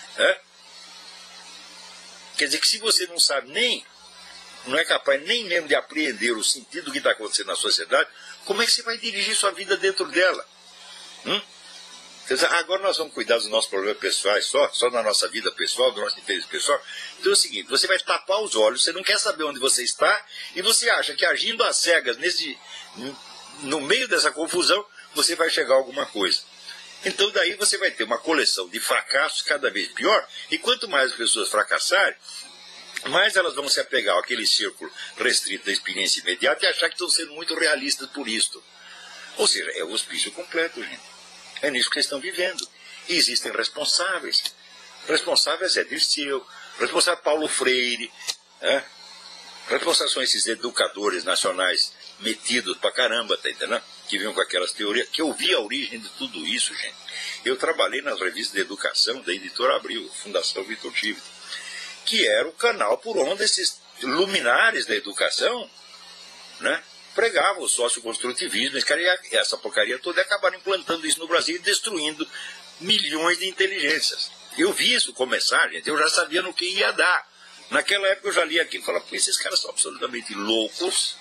Quer dizer que se você não sabe não é capaz nem mesmo de apreender o sentido do que está acontecendo na sociedade, como é que você vai dirigir sua vida dentro dela? Quer dizer, agora nós vamos cuidar dos nossos problemas pessoais só da nossa vida pessoal, do nosso interesse pessoal. Então é o seguinte, você vai tapar os olhos, você não quer saber onde você está, e você acha que agindo às cegas, no meio dessa confusão, você vai chegar a alguma coisa. Então daí você vai ter uma coleção de fracassos cada vez pior, e quanto mais as pessoas fracassarem, mais elas vão se apegar àquele círculo restrito da experiência imediata e achar que estão sendo muito realistas por isto. Ou seja, é o hospício completo, gente. É nisso que eles estão vivendo. E existem responsáveis. Responsáveis é Dirceu, responsável Paulo Freire, responsáveis são esses educadores nacionais metidos pra caramba, tá entendendo? Que vinham com aquelas teorias, que eu vi a origem de tudo isso, gente. Eu trabalhei nas revistas de educação da Editora Abril, Fundação Vitor Tivoli, que era o canal por onde esses luminares da educação, pregavam o socioconstrutivismo, essa porcaria toda, e acabaram implantando isso no Brasil e destruindo milhões de inteligências. Eu vi isso começar, gente, eu já sabia no que ia dar. Naquela época eu já li aquilo e falava, pô, esses caras são absolutamente loucos.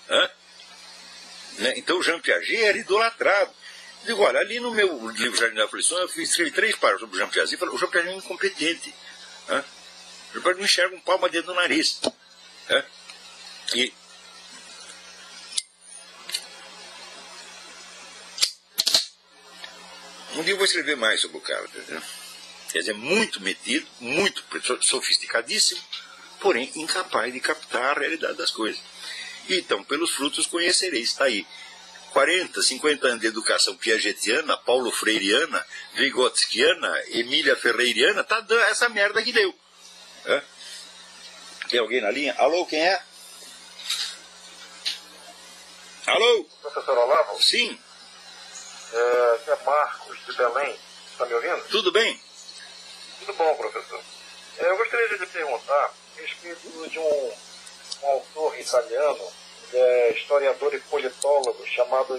Então o Jean Piaget era idolatrado. Eu digo, olha, ali no meu livro Jardim da Aflição, eu escrevi 3 páginas sobre o Jean Piaget e falei, o Jean Piaget é incompetente. O Jean Piaget não enxerga um palmo dentro do nariz. E um dia eu vou escrever mais sobre o cara, entendeu? Quer dizer, muito metido, muito sofisticadíssimo, porém incapaz de captar a realidade das coisas. Então, pelos frutos conhecereis, está aí. 40, 50 anos de educação piagetiana, Paulo Freireana, Vygotskiana, Emília Ferreiriana, tá dando essa merda que deu. Tem alguém na linha? Alô, quem é? Alô? Professor Olavo? Sim. É Marcos, de Belém. Está me ouvindo? Tudo bem? Tudo bom, professor. Eu gostaria de lhe perguntar a respeito de um autor italiano, historiador e politólogo, chamado...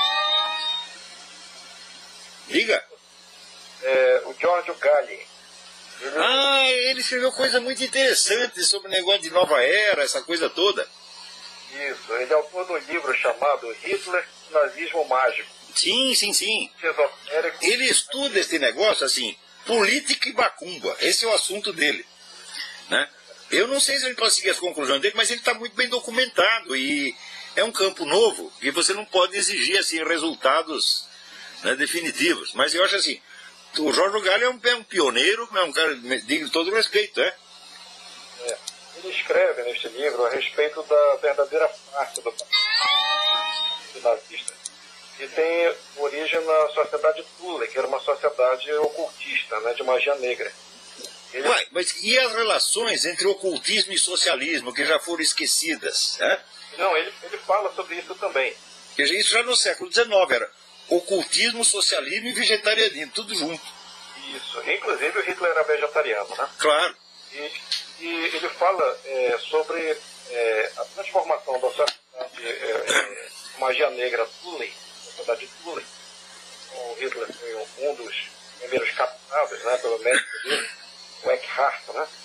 Diga. O Giorgio Galli. Ele escreveu coisa muito interessante sobre o negócio de nova era, essa coisa toda. Isso, ele é autor de um livro chamado Hitler, Nazismo Mágico. Sim. Ele estuda esse negócio assim, política e macumba. Esse é o assunto dele. Eu não sei se ele pode seguir as conclusões dele, mas ele está muito bem documentado. E é um campo novo e você não pode exigir assim, resultados definitivos. Mas eu acho assim, o Jorge Galli é um pioneiro, é um cara digno de todo respeito. Ele escreve neste livro a respeito da verdadeira face do nazista. E tem origem na sociedade Thule, que era uma sociedade ocultista, de magia negra. Mas e as relações entre ocultismo e socialismo, que já foram esquecidas? Não, ele fala sobre isso também. Isso já no século XIX, era ocultismo, socialismo e vegetarianismo, tudo junto. Isso, inclusive o Hitler era vegetariano, Claro. E ele fala sobre a transformação da sociedade magia negra Thule, sociedade Thule. O Hitler foi um dos primeiros captados, pelo médico dele, o Eckhart,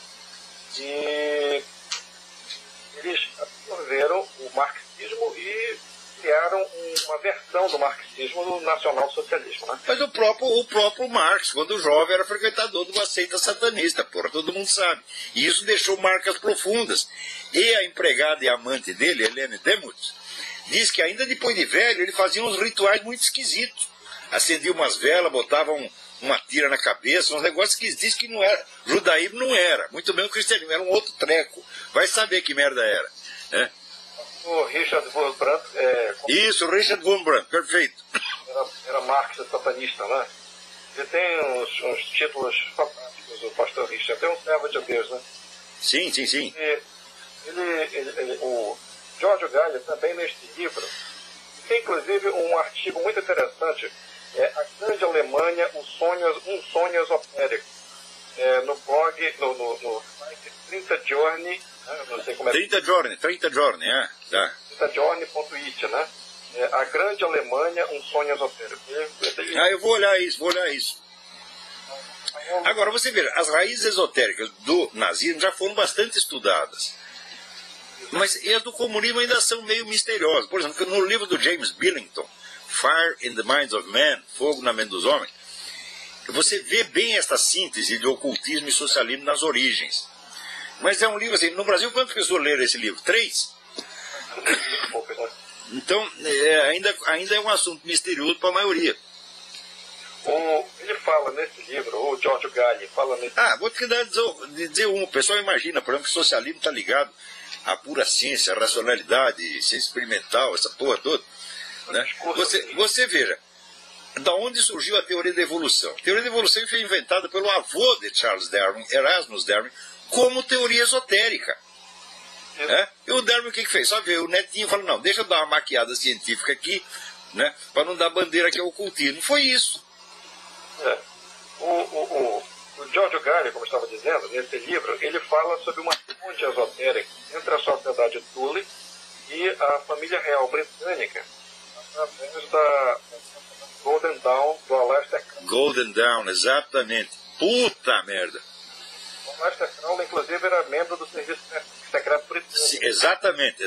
E eles absorveram o marxismo e criaram uma versão do marxismo do nacional-socialismo, Mas o próprio Marx, quando jovem, era frequentador de uma seita satanista, todo mundo sabe. E isso deixou marcas profundas. E a empregada e amante dele, Helene Demuth, diz que ainda depois de velho, ele fazia uns rituais muito esquisitos. Acendia umas velas, botava uma tira na cabeça, uns negócios que diz que não era. Judaísmo não era, muito menos cristianismo, era um outro treco. Vai saber que merda era. O Richard Wurmbrand... Isso, Richard Wurmbrand, perfeito. Era marxista satanista, Ele tem uns títulos fantásticos, o pastor Richard. Até um servo de Deus, né? Sim, sim, sim. O Giorgio Galli também neste livro tem inclusive um artigo muito interessante, A Grande Alemanha, um sonho esotérico, no blog, no site 30 Giorni, né? Não sei como é. 30 Giorni, tá. 30giorni.it, né? A Grande Alemanha, um sonho esotérico. Eu vou olhar isso. Agora, você vê, as raízes esotéricas do nazismo já foram bastante estudadas. Mas as do comunismo ainda são meio misteriosas. Por exemplo, no livro do James Billington, Fire in the Minds of Men, Fogo na Mente dos Homens, você vê bem esta síntese de ocultismo e socialismo nas origens. Mas é um livro assim, no Brasil quantas pessoas leram esse livro? 3? Então, ainda é um assunto misterioso para a maioria. Ele fala nesse livro, o Giorgio Galli fala nesse vou te dizer um. O pessoal imagina, por exemplo, que o socialismo está ligado à pura ciência, à racionalidade, ciência experimental, essa porra toda. Né? Você veja, da onde surgiu a teoria da evolução? A teoria da evolução foi inventada pelo avô de Charles Darwin, Erasmus Darwin, como teoria esotérica. E o Darwin o que fez? Só veio o netinho e falou, não, deixa eu dar uma maquiada científica aqui, né, para não dar bandeira que é o ocultismo. Foi isso. O Giorgio Galli, como eu estava dizendo, nesse livro, ele fala sobre uma ponte esotérica entre a sociedade Thule e a família real britânica, através da Golden Dawn do Aleister Crowley. Golden Dawn, exatamente. Puta merda. O Aleister Crowley, inclusive, era membro do Serviço Secreto Britânico. Sim, exatamente.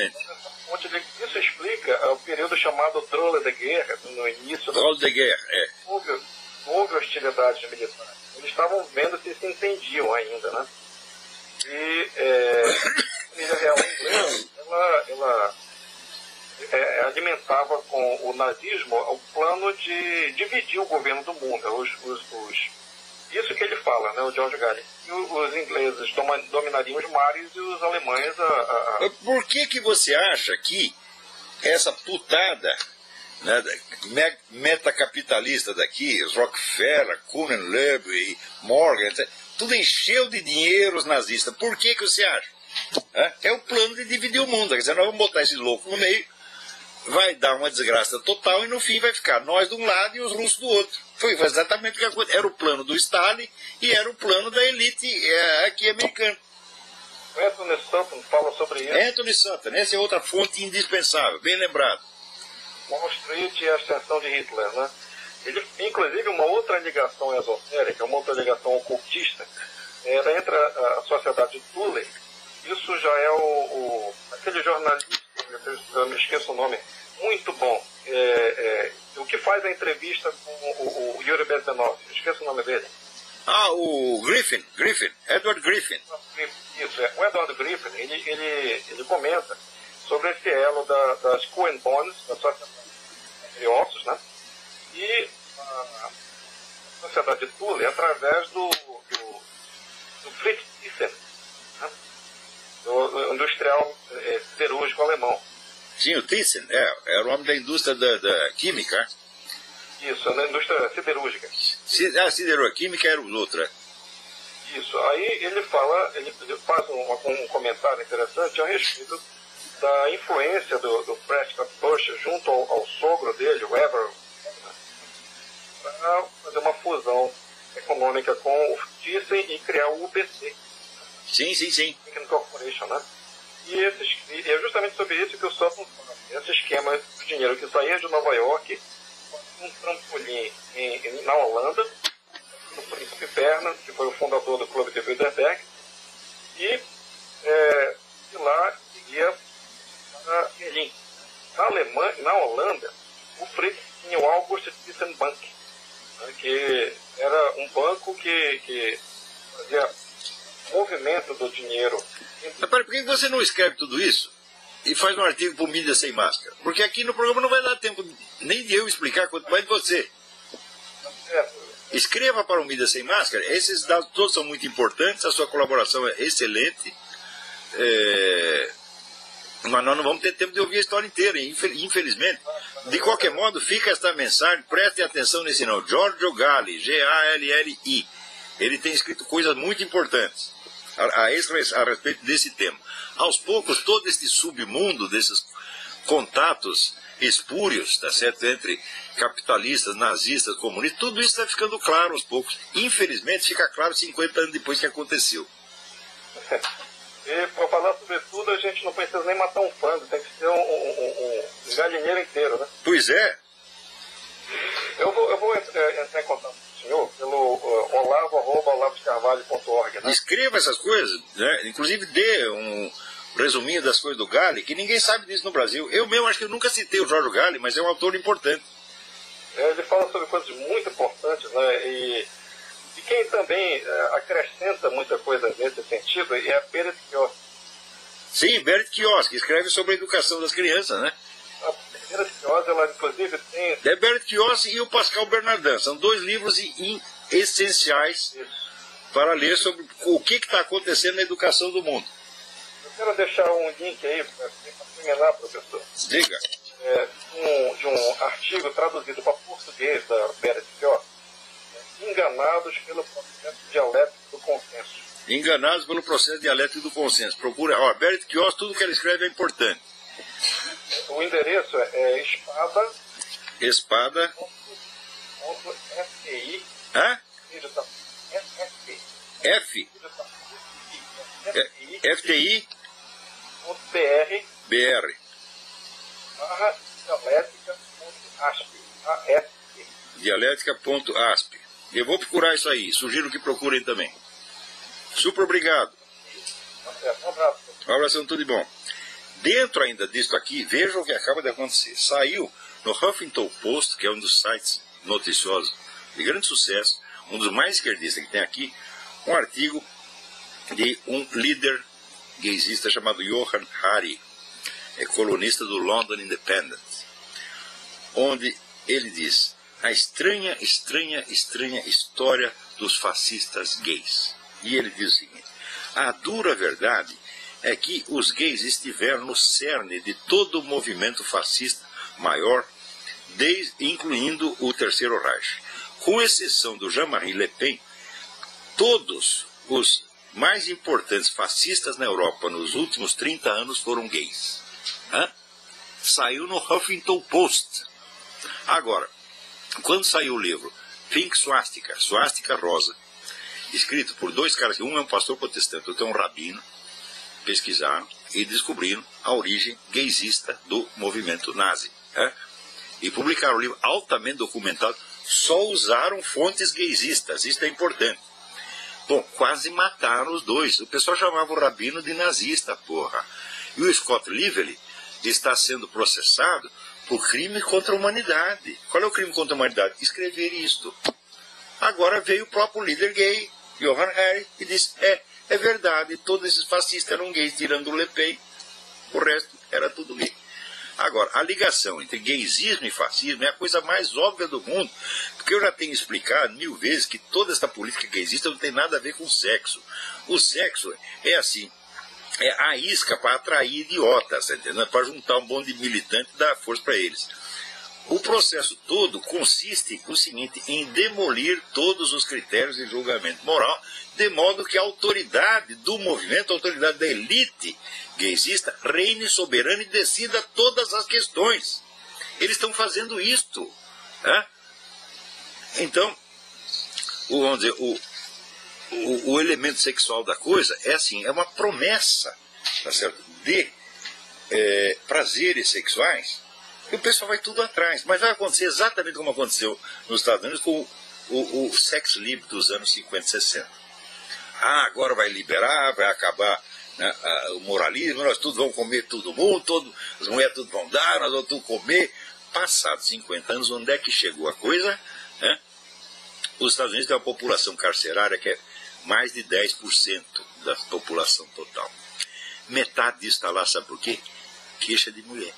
Isso explica o período chamado Drôle de Guerra, no início Drôle de Guerra, houve hostilidades militares. Eles estavam vendo se entendiam ainda, né? E a família real inglesa, ela alimentava com o nazismo o plano de dividir o governo do mundo. Isso que ele fala, né, o Giorgio Galli. E os ingleses dominariam os mares e os alemães Por que você acha que essa putada, né, metacapitalista daqui, os Rockefeller, Kuhn-Loeb e Morgan, etc., tudo encheu de dinheiro os nazistas? Por que você acha? É o plano de dividir o mundo. Quer dizer, nós vamos botar esse louco no meio, vai dar uma desgraça total e no fim vai ficar nós de um lado e os russos do outro. Foi exatamente o que aconteceu. Era o plano do Stalin e era o plano da elite aqui americana. O Anthony Sutton fala sobre isso. Anthony Sutton, essa é outra fonte indispensável, bem lembrado. Wall Street e a ascensão de Hitler, né? Ele, inclusive, uma outra ligação esotérica, uma outra ligação ocultista, era entre a sociedade Thule. Isso já é aquele jornalista, eu me esqueço o nome, muito bom, o que faz a entrevista com o Yuri Bezmenov, eu esqueço o nome dele. O Griffin, Edward Griffin. Isso, o Edward Griffin, ele comenta sobre esse elo das Cohen Bonds, da sociedade de ossos, né? E a sociedade Thule através do Fritz Thyssen, né? Do industrial siderúrgico alemão. Sim, o Thyssen, era o homem da indústria da química. Isso, da indústria siderúrgica. Siderúrgica, química era o outro. Isso, aí ele faz um comentário interessante a respeito da influência do Prescott Bush junto ao sogro dele, o Everett, para fazer uma fusão econômica com o Thyssen e criar o UBC. Sim. Corporation, né? E é justamente sobre isso que o Sutton fala. Esse esquema do dinheiro que saía de Nova York, um trampolim na Holanda, o príncipe Bernhard, que foi o fundador do Clube de Bilderberg, e de lá seguia para Berlim. Na Holanda, o Fritz tinha o August Thyssen Bank, né, que era um banco que fazia movimento do dinheiro. Mas por que você não escreve tudo isso e faz um artigo para o Mídia Sem Máscara? Porque aqui no programa não vai dar tempo nem de eu explicar, quanto mais de você. Escreva para o Mídia Sem Máscara. Esses dados todos são muito importantes, a sua colaboração é excelente. Mas nós não vamos ter tempo de ouvir a história inteira, infelizmente. De qualquer modo, fica esta mensagem, prestem atenção nesse nome, Giorgio Galli, G-A-L-L-I. Ele tem escrito coisas muito importantes a respeito desse tema. Aos poucos, todo este submundo desses contatos espúrios, tá certo, entre capitalistas, nazistas, comunistas, tudo isso está ficando claro aos poucos. Infelizmente, fica claro 50 anos depois que aconteceu. E para falar sobre tudo, a gente não precisa nem matar um panda, tem que ser um galinheiro inteiro, né? Pois é. Eu vou entrar em contato com o senhor pelo olavo@olavoscarvalho.org, né? Escreva essas coisas, né? Inclusive dê um resuminho das coisas do Galli, que ninguém sabe disso no Brasil. Eu mesmo acho que eu nunca citei o Giorgio Galli, mas é um autor importante. Ele fala sobre coisas muito importantes, né? E quem também acrescenta muita coisa nesse sentido é a Berit Kiosk. Sim, Berit Kiosk, que escreve sobre a educação das crianças, né? A Berit Kiosk, ela inclusive tem... É Berit Kiosk e o Pascal Bernardin, são dois livros essenciais para ler sobre o que está acontecendo na educação do mundo. Eu quero deixar um link aí para terminar, professor. Diga. De um artigo traduzido para português da Berit Kiosk, Enganados pelo processo dialético do consenso. Enganados pelo processo dialético do consenso. Procura, ó, Berit Kiosk, tudo que ela escreve é importante. O endereço é espada. .fti. Hã? F? FTI? BR. Dialética.asp. Eu vou procurar isso aí. Sugiro que procurem também. Super obrigado. Um abração, tudo de bom. Dentro ainda disso aqui, veja o que acaba de acontecer. Saiu no Huffington Post, que é um dos sites noticiosos de grande sucesso, um dos mais esquerdistas que tem aqui, um artigo de um líder gaysista chamado Johan Hari, colunista do London Independent, onde ele diz: a estranha história dos fascistas gays. E ele diz o seguinte: a dura verdade é que os gays estiveram no cerne de todo o movimento fascista maior, incluindo o Terceiro Reich. Com exceção do Jean-Marie Le Pen, todos os mais importantes fascistas na Europa nos últimos 30 anos foram gays. Saiu no Huffington Post. Agora, quando saiu o livro Pink Swastika, Swastika Rosa, escrito por dois caras, um é um pastor protestante, outro é um rabino, pesquisaram e descobriram a origem gaysista do movimento nazi. E publicaram um livro altamente documentado, só usaram fontes gaysistas, isso é importante. Bom, quase mataram os dois. O pessoal chamava o rabino de nazista, porra. E o Scott Lively está sendo processado por crime contra a humanidade. Qual é o crime contra a humanidade? Escrever isto. Agora veio o próprio líder gay, Johan Hari, e disse: é verdade, todos esses fascistas eram gays, tirando o Le Pen, o resto era tudo gay. Agora, a ligação entre gaysismo e fascismo é a coisa mais óbvia do mundo, porque eu já tenho explicado 1000 vezes que toda essa política gaysista não tem nada a ver com sexo. O sexo é assim, é a isca para atrair idiotas, entendeu? Para juntar um bando de militantes e dar força para eles. O processo todo consiste no seguinte: em demolir todos os critérios de julgamento moral, de modo que a autoridade do movimento, a autoridade da elite gaysista, reine soberana e decida todas as questões. Eles estão fazendo isto. Então, vamos dizer, o elemento sexual da coisa é assim, é uma promessa, tá certo, de prazeres sexuais. E o pessoal vai tudo atrás. Mas vai acontecer exatamente como aconteceu nos Estados Unidos com o sex livre dos anos 50 e 60. Agora vai liberar, vai acabar, né, o moralismo, nós tudo vamos comer todo mundo, as mulheres tudo vão dar, nós vamos tudo comer. Passados 50 anos, onde é que chegou a coisa? Os Estados Unidos têm uma população carcerária que é mais de 10% da população total. Metade disso está lá, sabe por quê? Queixa de mulher.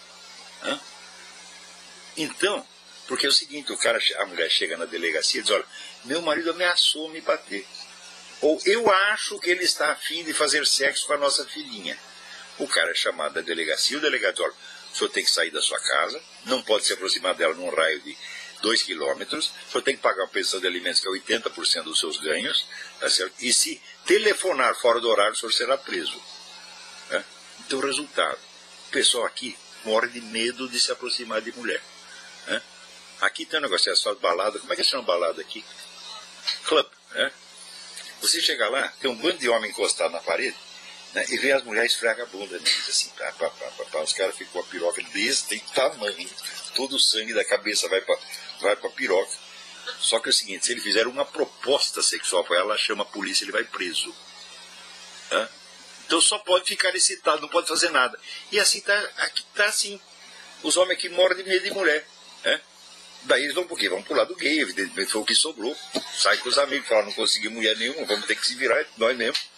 Então, porque é o seguinte, a mulher chega na delegacia e diz: olha, meu marido ameaçou me bater. Ou eu acho que ele está afim de fazer sexo com a nossa filhinha. O cara é chamado da delegacia, o delegado diz, olha, o senhor tem que sair da sua casa, não pode se aproximar dela num raio de 2 quilômetros, o senhor tem que pagar uma pensão de alimentos que é 80% dos seus ganhos, tá certo? E se telefonar fora do horário, o senhor será preso. Né? Então, resultado, o pessoal aqui morre de medo de se aproximar de mulher. Né? Aqui tem um negócio, é só balada, como é que chama balada aqui? Club, né? Você chega lá, tem um bando de homem encostado na parede, né, e vê as mulheres esfregam a bunda neles, assim, os caras ficam com a piroca desse, tem tamanho, todo o sangue da cabeça vai pra piroca. Só que é o seguinte, se ele fizer uma proposta sexual para ela chama a polícia, ele vai preso. Né? Então só pode ficar excitado, não pode fazer nada. E assim aqui tá assim, os homens que moram de medo de mulher. Né? Daí eles vão por quê? Vão pro lado gay, evidentemente foi o que sobrou. Sai com os amigos, falam, não consegui mulher nenhuma, vamos ter que se virar, nós mesmos.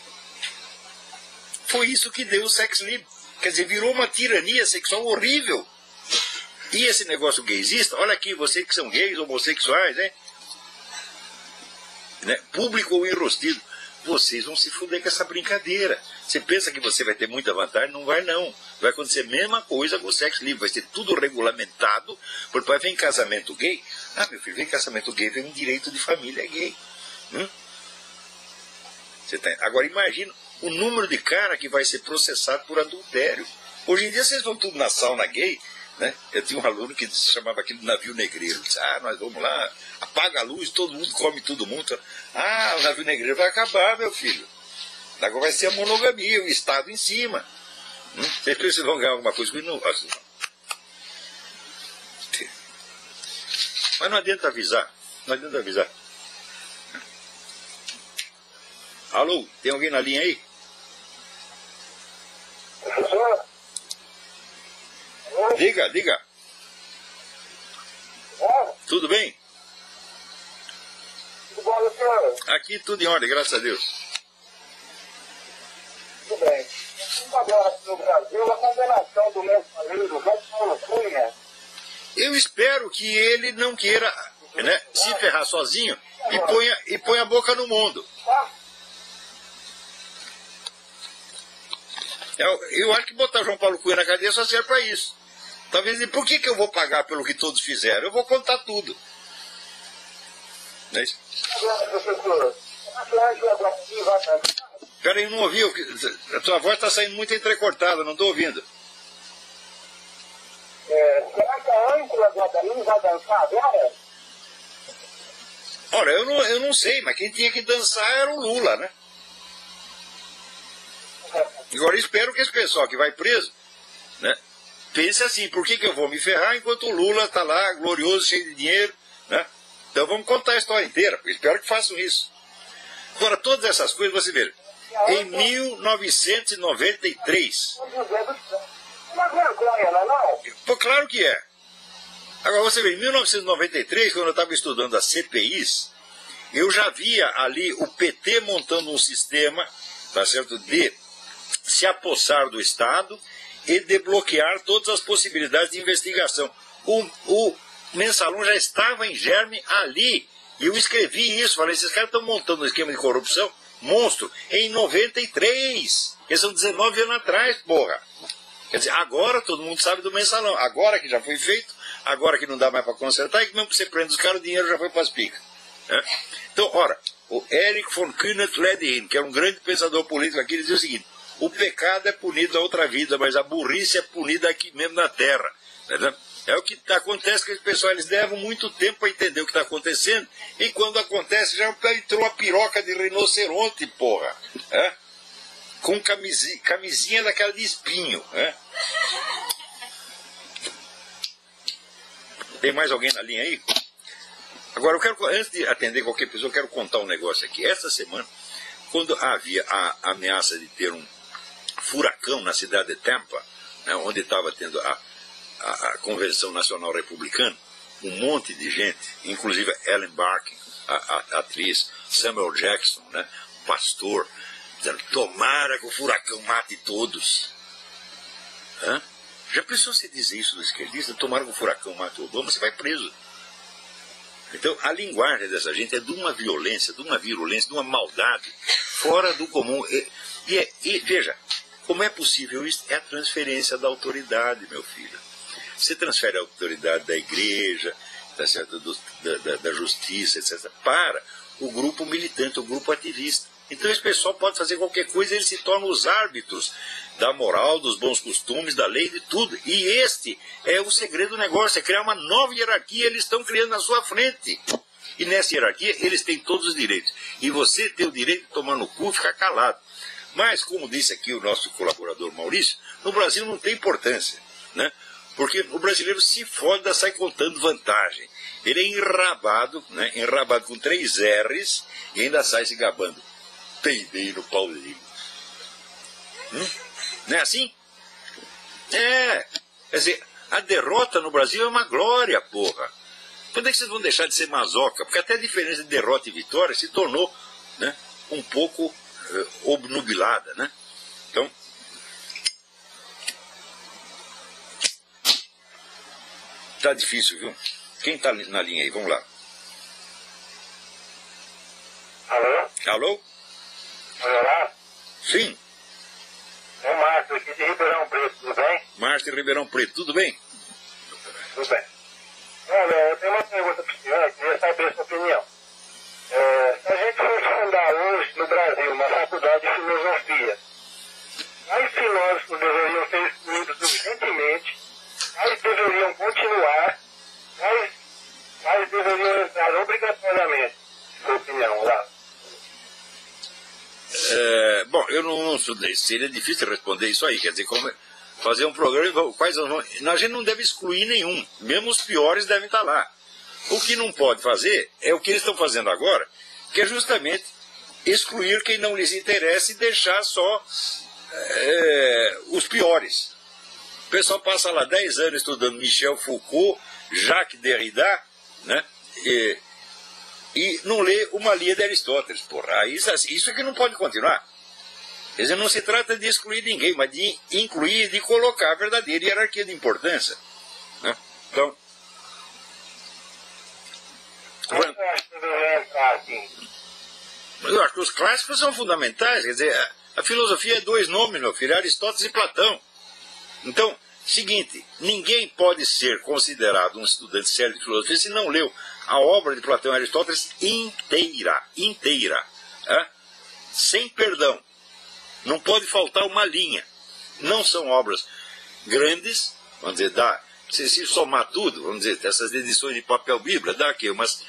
Foi isso que deu o sex livre. Quer dizer, virou uma tirania sexual horrível. E esse negócio gaysista, olha aqui, vocês que são gays, homossexuais, né? Público ou enrostido, vocês vão se fuder com essa brincadeira. Você pensa que você vai ter muita vantagem? Não vai não. Vai acontecer a mesma coisa com o sexo livre, vai ser tudo regulamentado, porque vai vir casamento gay. Ah, meu filho, vem casamento gay, vem um direito de família gay. Você tá... Agora imagina o número de cara que vai ser processado por adultério. Hoje em dia vocês vão tudo na sauna gay, né? Eu tinha um aluno que se chamava aquele navio negreiro. Disse, nós vamos lá, apaga a luz, todo mundo come todo mundo. O navio negreiro vai acabar, meu filho. Agora vai ser a monogamia, o Estado em cima. Vocês pensam que vão ganhar alguma coisa? Não. Mas não adianta avisar. Não adianta avisar. Alô, tem alguém na linha aí? Professor? Diga. Tudo bem? Tudo bom, senhor? Aqui tudo em ordem, graças a Deus. Tudo bem. Agora no Brasil, a condenação do mensalinho, João Paulo Cunha. Eu espero que ele não queira, né, se ferrar sozinho e ponha a boca no mundo. Eu acho que botar João Paulo Cunha na cadeia só serve para isso. Talvez, por que eu vou pagar pelo que todos fizeram? Eu vou contar tudo. Não é isso? Peraí, eu não ouvi. A tua voz está saindo muito entrecortada, não estou ouvindo. Será que a âncora do Adalim vai dançar agora? Ora, eu não sei, mas quem tinha que dançar era o Lula, né? Agora espero que esse pessoal que vai preso, né, pense assim, por que eu vou me ferrar enquanto o Lula está lá, glorioso, cheio de dinheiro, né? Então vamos contar a história inteira, espero que façam isso. Agora, todas essas coisas, você vê, em 1993... Uma vergonha, não é não? Pô, claro que é. Agora, você vê, em 1993, quando eu estava estudando as CPIs, eu já via ali o PT montando um sistema, tá certo, de se apossar do Estado e de bloquear todas as possibilidades de investigação. O Mensalão já estava em germe ali. E eu escrevi isso, falei, esses caras estão montando um esquema de corrupção monstro em 93. Eles são 19 anos atrás, porra. Quer dizer, agora todo mundo sabe do Mensalão. Agora que já foi feito, agora que não dá mais para consertar, e que mesmo que você prende os caras, o dinheiro já foi para as picas. Né? Então, ora, o Erich von Kühnert-Lederhin, que era um grande pensador político aqui, ele dizia o seguinte: o pecado é punido na outra vida, mas a burrice é punida aqui mesmo na terra. Né? É o que acontece com esse pessoal, eles levam muito tempo para entender o que está acontecendo, e quando acontece já entrou a piroca de rinoceronte, porra. Com camisinha daquela de espinho. Tem mais alguém na linha aí? Agora, eu quero, antes de atender qualquer pessoa, eu quero contar um negócio aqui. Essa semana, quando havia a ameaça de ter um furacão na cidade de Tampa, né, onde estava tendo a Convenção Nacional Republicana, um monte de gente, inclusive Ellen Barkin, a atriz, Samuel Jackson, né, pastor, dizendo, tomara que o furacão mate todos. Já pensou você dizer isso do esquerdista? Tomara que o furacão mate o Obama, você vai preso. Então, a linguagem dessa gente é de uma violência, de uma virulência, de uma maldade fora do comum. E veja, Como é possível isso? É a transferência da autoridade, meu filho. Você transfere a autoridade da igreja, tá certo? Da justiça, etc., para o grupo militante, o grupo ativista. Então esse pessoal pode fazer qualquer coisa, eles se tornam os árbitros da moral, dos bons costumes, da lei, de tudo. E este é o segredo do negócio, é criar uma nova hierarquia, eles estão criando na sua frente. E nessa hierarquia eles têm todos os direitos. E você tem o direito de tomar no cu e ficar calado. Mas, como disse aqui o nosso colaborador Maurício, no Brasil não tem importância, né? Porque o brasileiro se fode, sai contando vantagem. Ele é enrabado, né? Enrabado com 3 R's e ainda sai se gabando. Peidei no Paulinho. Não é assim? É. Quer dizer, a derrota no Brasil é uma glória, porra. Quando é que vocês vão deixar de ser masoca? Porque até a diferença de derrota e vitória se tornou, né, um pouco obnubilada, né? Então, tá difícil, viu? Quem tá na linha aí? Vamos lá. Alô? Alô? Olá? Sim. É o Márcio aqui de Ribeirão Preto, tudo bem? Márcio de Ribeirão Preto, tudo bem? Tudo bem. Olha, eu tenho uma pergunta para o senhor, eu queria saber a sua opinião. Se a gente fosse fundar hoje no Brasil uma faculdade de filosofia, quais filósofos deveriam ser excluídos urgentemente, quais deveriam continuar, quais deveriam entrar obrigatoriamente, sua opinião, lá? Bom, eu não estudei, seria difícil responder isso aí, quer dizer, como fazer um programa, a gente não deve excluir nenhum, mesmo os piores devem estar lá. O que não pode fazer é o que eles estão fazendo agora, que é justamente excluir quem não lhes interessa e deixar só os piores. O pessoal passa lá 10 anos estudando Michel Foucault, Jacques Derrida, né? E não lê uma linha de Aristóteles. Porra, isso é que não pode continuar. Quer dizer, não se trata de excluir ninguém, mas de incluir, de colocar a verdadeira hierarquia de importância, né? Então, eu acho que os clássicos são fundamentais. Quer dizer, a filosofia é 2 nomes, meu filho, Aristóteles e Platão. Então, seguinte, ninguém pode ser considerado um estudante sério de filosofia se não leu a obra de Platão e Aristóteles inteira, sem perdão. Não pode faltar uma linha. Não são obras grandes, vamos dizer, se somar tudo, vamos dizer, essas edições de papel Bíblia, dá aqui umas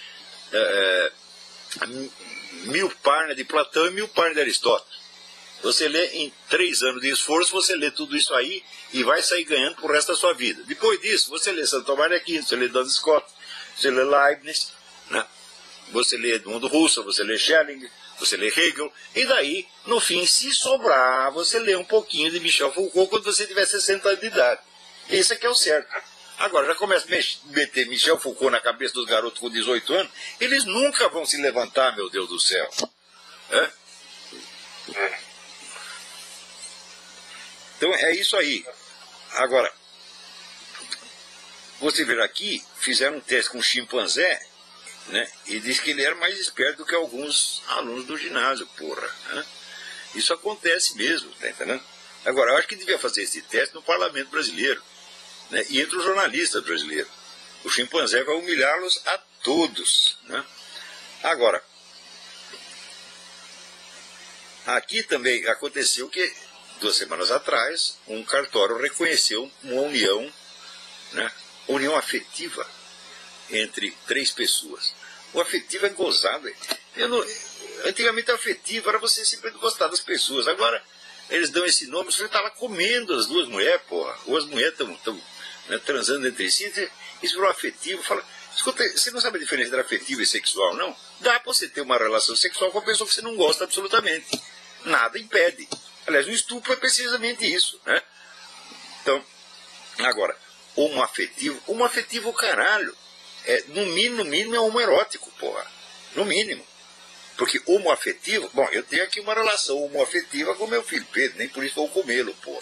1000 páginas de Platão e 1000 páginas de Aristóteles. Você lê em 3 anos de esforço, você lê tudo isso aí e vai sair ganhando pro resto da sua vida. Depois disso, você lê Santo Tomás de Aquino, você lê Duns Scott, você lê Leibniz, né? Você lê Edmundo Husserl, você lê Schelling, você lê Hegel, e daí, no fim, se sobrar, você lê um pouquinho de Michel Foucault quando você tiver 60 anos de idade. Esse aqui é o certo. Agora, já começa a meter Michel Foucault na cabeça dos garotos com 18 anos, eles nunca vão se levantar, meu Deus do céu. Então, é isso aí. Agora, você vê aqui, fizeram um teste com um chimpanzé, né, e diz que ele era mais esperto do que alguns alunos do ginásio, porra. Né? Isso acontece mesmo, tá entendendo? Agora, eu acho que devia fazer esse teste no parlamento brasileiro, né, e entre os jornalistas brasileiros. O chimpanzé vai humilhá-los a todos. Né? Agora, aqui também aconteceu que, 2 semanas atrás, um cartório reconheceu uma união, né, união afetiva entre 3 pessoas. O afetivo é gozado. Antigamente o afetivo era você simplesmente gostar das pessoas. Agora eles dão esse nome, você está lá comendo as 2 mulheres, porra. Ou as mulheres estão né, transando entre si. Isso virou afetivo. Fala, escuta, você não sabe a diferença entre afetivo e sexual, não? Dá para você ter uma relação sexual com a pessoa que você não gosta absolutamente. Nada impede. Aliás, o estupro é precisamente isso, né? Então, agora, homoafetivo caralho. No mínimo é homoerótico, porra. No mínimo. Porque homoafetivo... Bom, eu tenho aqui uma relação homoafetiva com meu filho Pedro, nem por isso vou comê-lo, porra.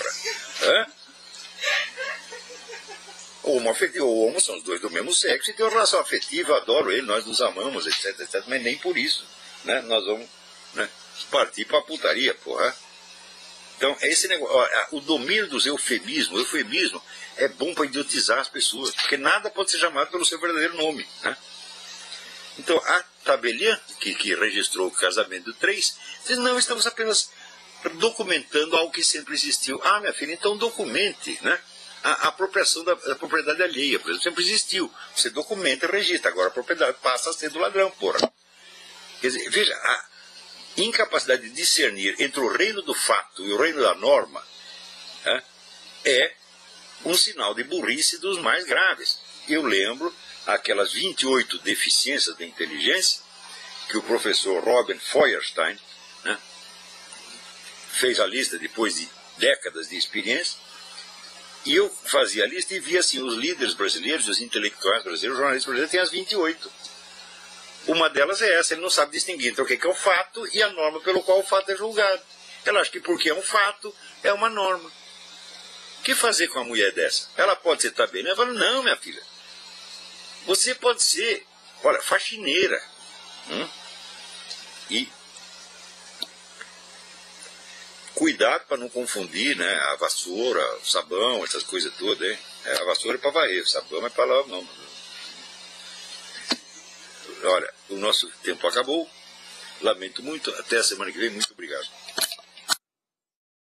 Homoafetivo ou homo são os 2 do mesmo sexo e tem uma relação afetiva, eu adoro ele, nós nos amamos, etc, mas nem por isso, né? Nós vamos, né, partir pra putaria, porra. Então, esse negócio, o domínio dos eufemismos, o eufemismo é bom para idiotizar as pessoas, porque nada pode ser chamado pelo seu verdadeiro nome, né? Então, a tabeliã, que registrou o casamento do 3, diz, não, estamos apenas documentando algo que sempre existiu. Ah, minha filha, então documente, né? A apropriação da propriedade alheia, por exemplo, sempre existiu. Você documenta e registra, agora a propriedade passa a ser do ladrão, porra. Quer dizer, veja, a incapacidade de discernir entre o reino do fato e o reino da norma, né, é um sinal de burrice dos mais graves. Eu lembro aquelas 28 deficiências da inteligência que o professor Robin Feuerstein, né, fez a lista depois de décadas de experiência, e eu fazia a lista e via assim, os líderes brasileiros, os intelectuais brasileiros, os jornalistas brasileiros têm as 28. Uma delas é essa, ele não sabe distinguir entre o que é o fato e a norma pelo qual o fato é julgado. Ela acha que porque é um fato, é uma norma. O que fazer com uma mulher dessa? Ela pode ser tabeliã? Eu falo, não, minha filha. Você pode ser, olha, faxineira. E cuidado para não confundir, né, a vassoura, o sabão, essas coisas todas, hein? A vassoura é para varrer, o sabão é para lavar a mão. Olha, o nosso tempo acabou. Lamento muito. Até a semana que vem. Muito obrigado.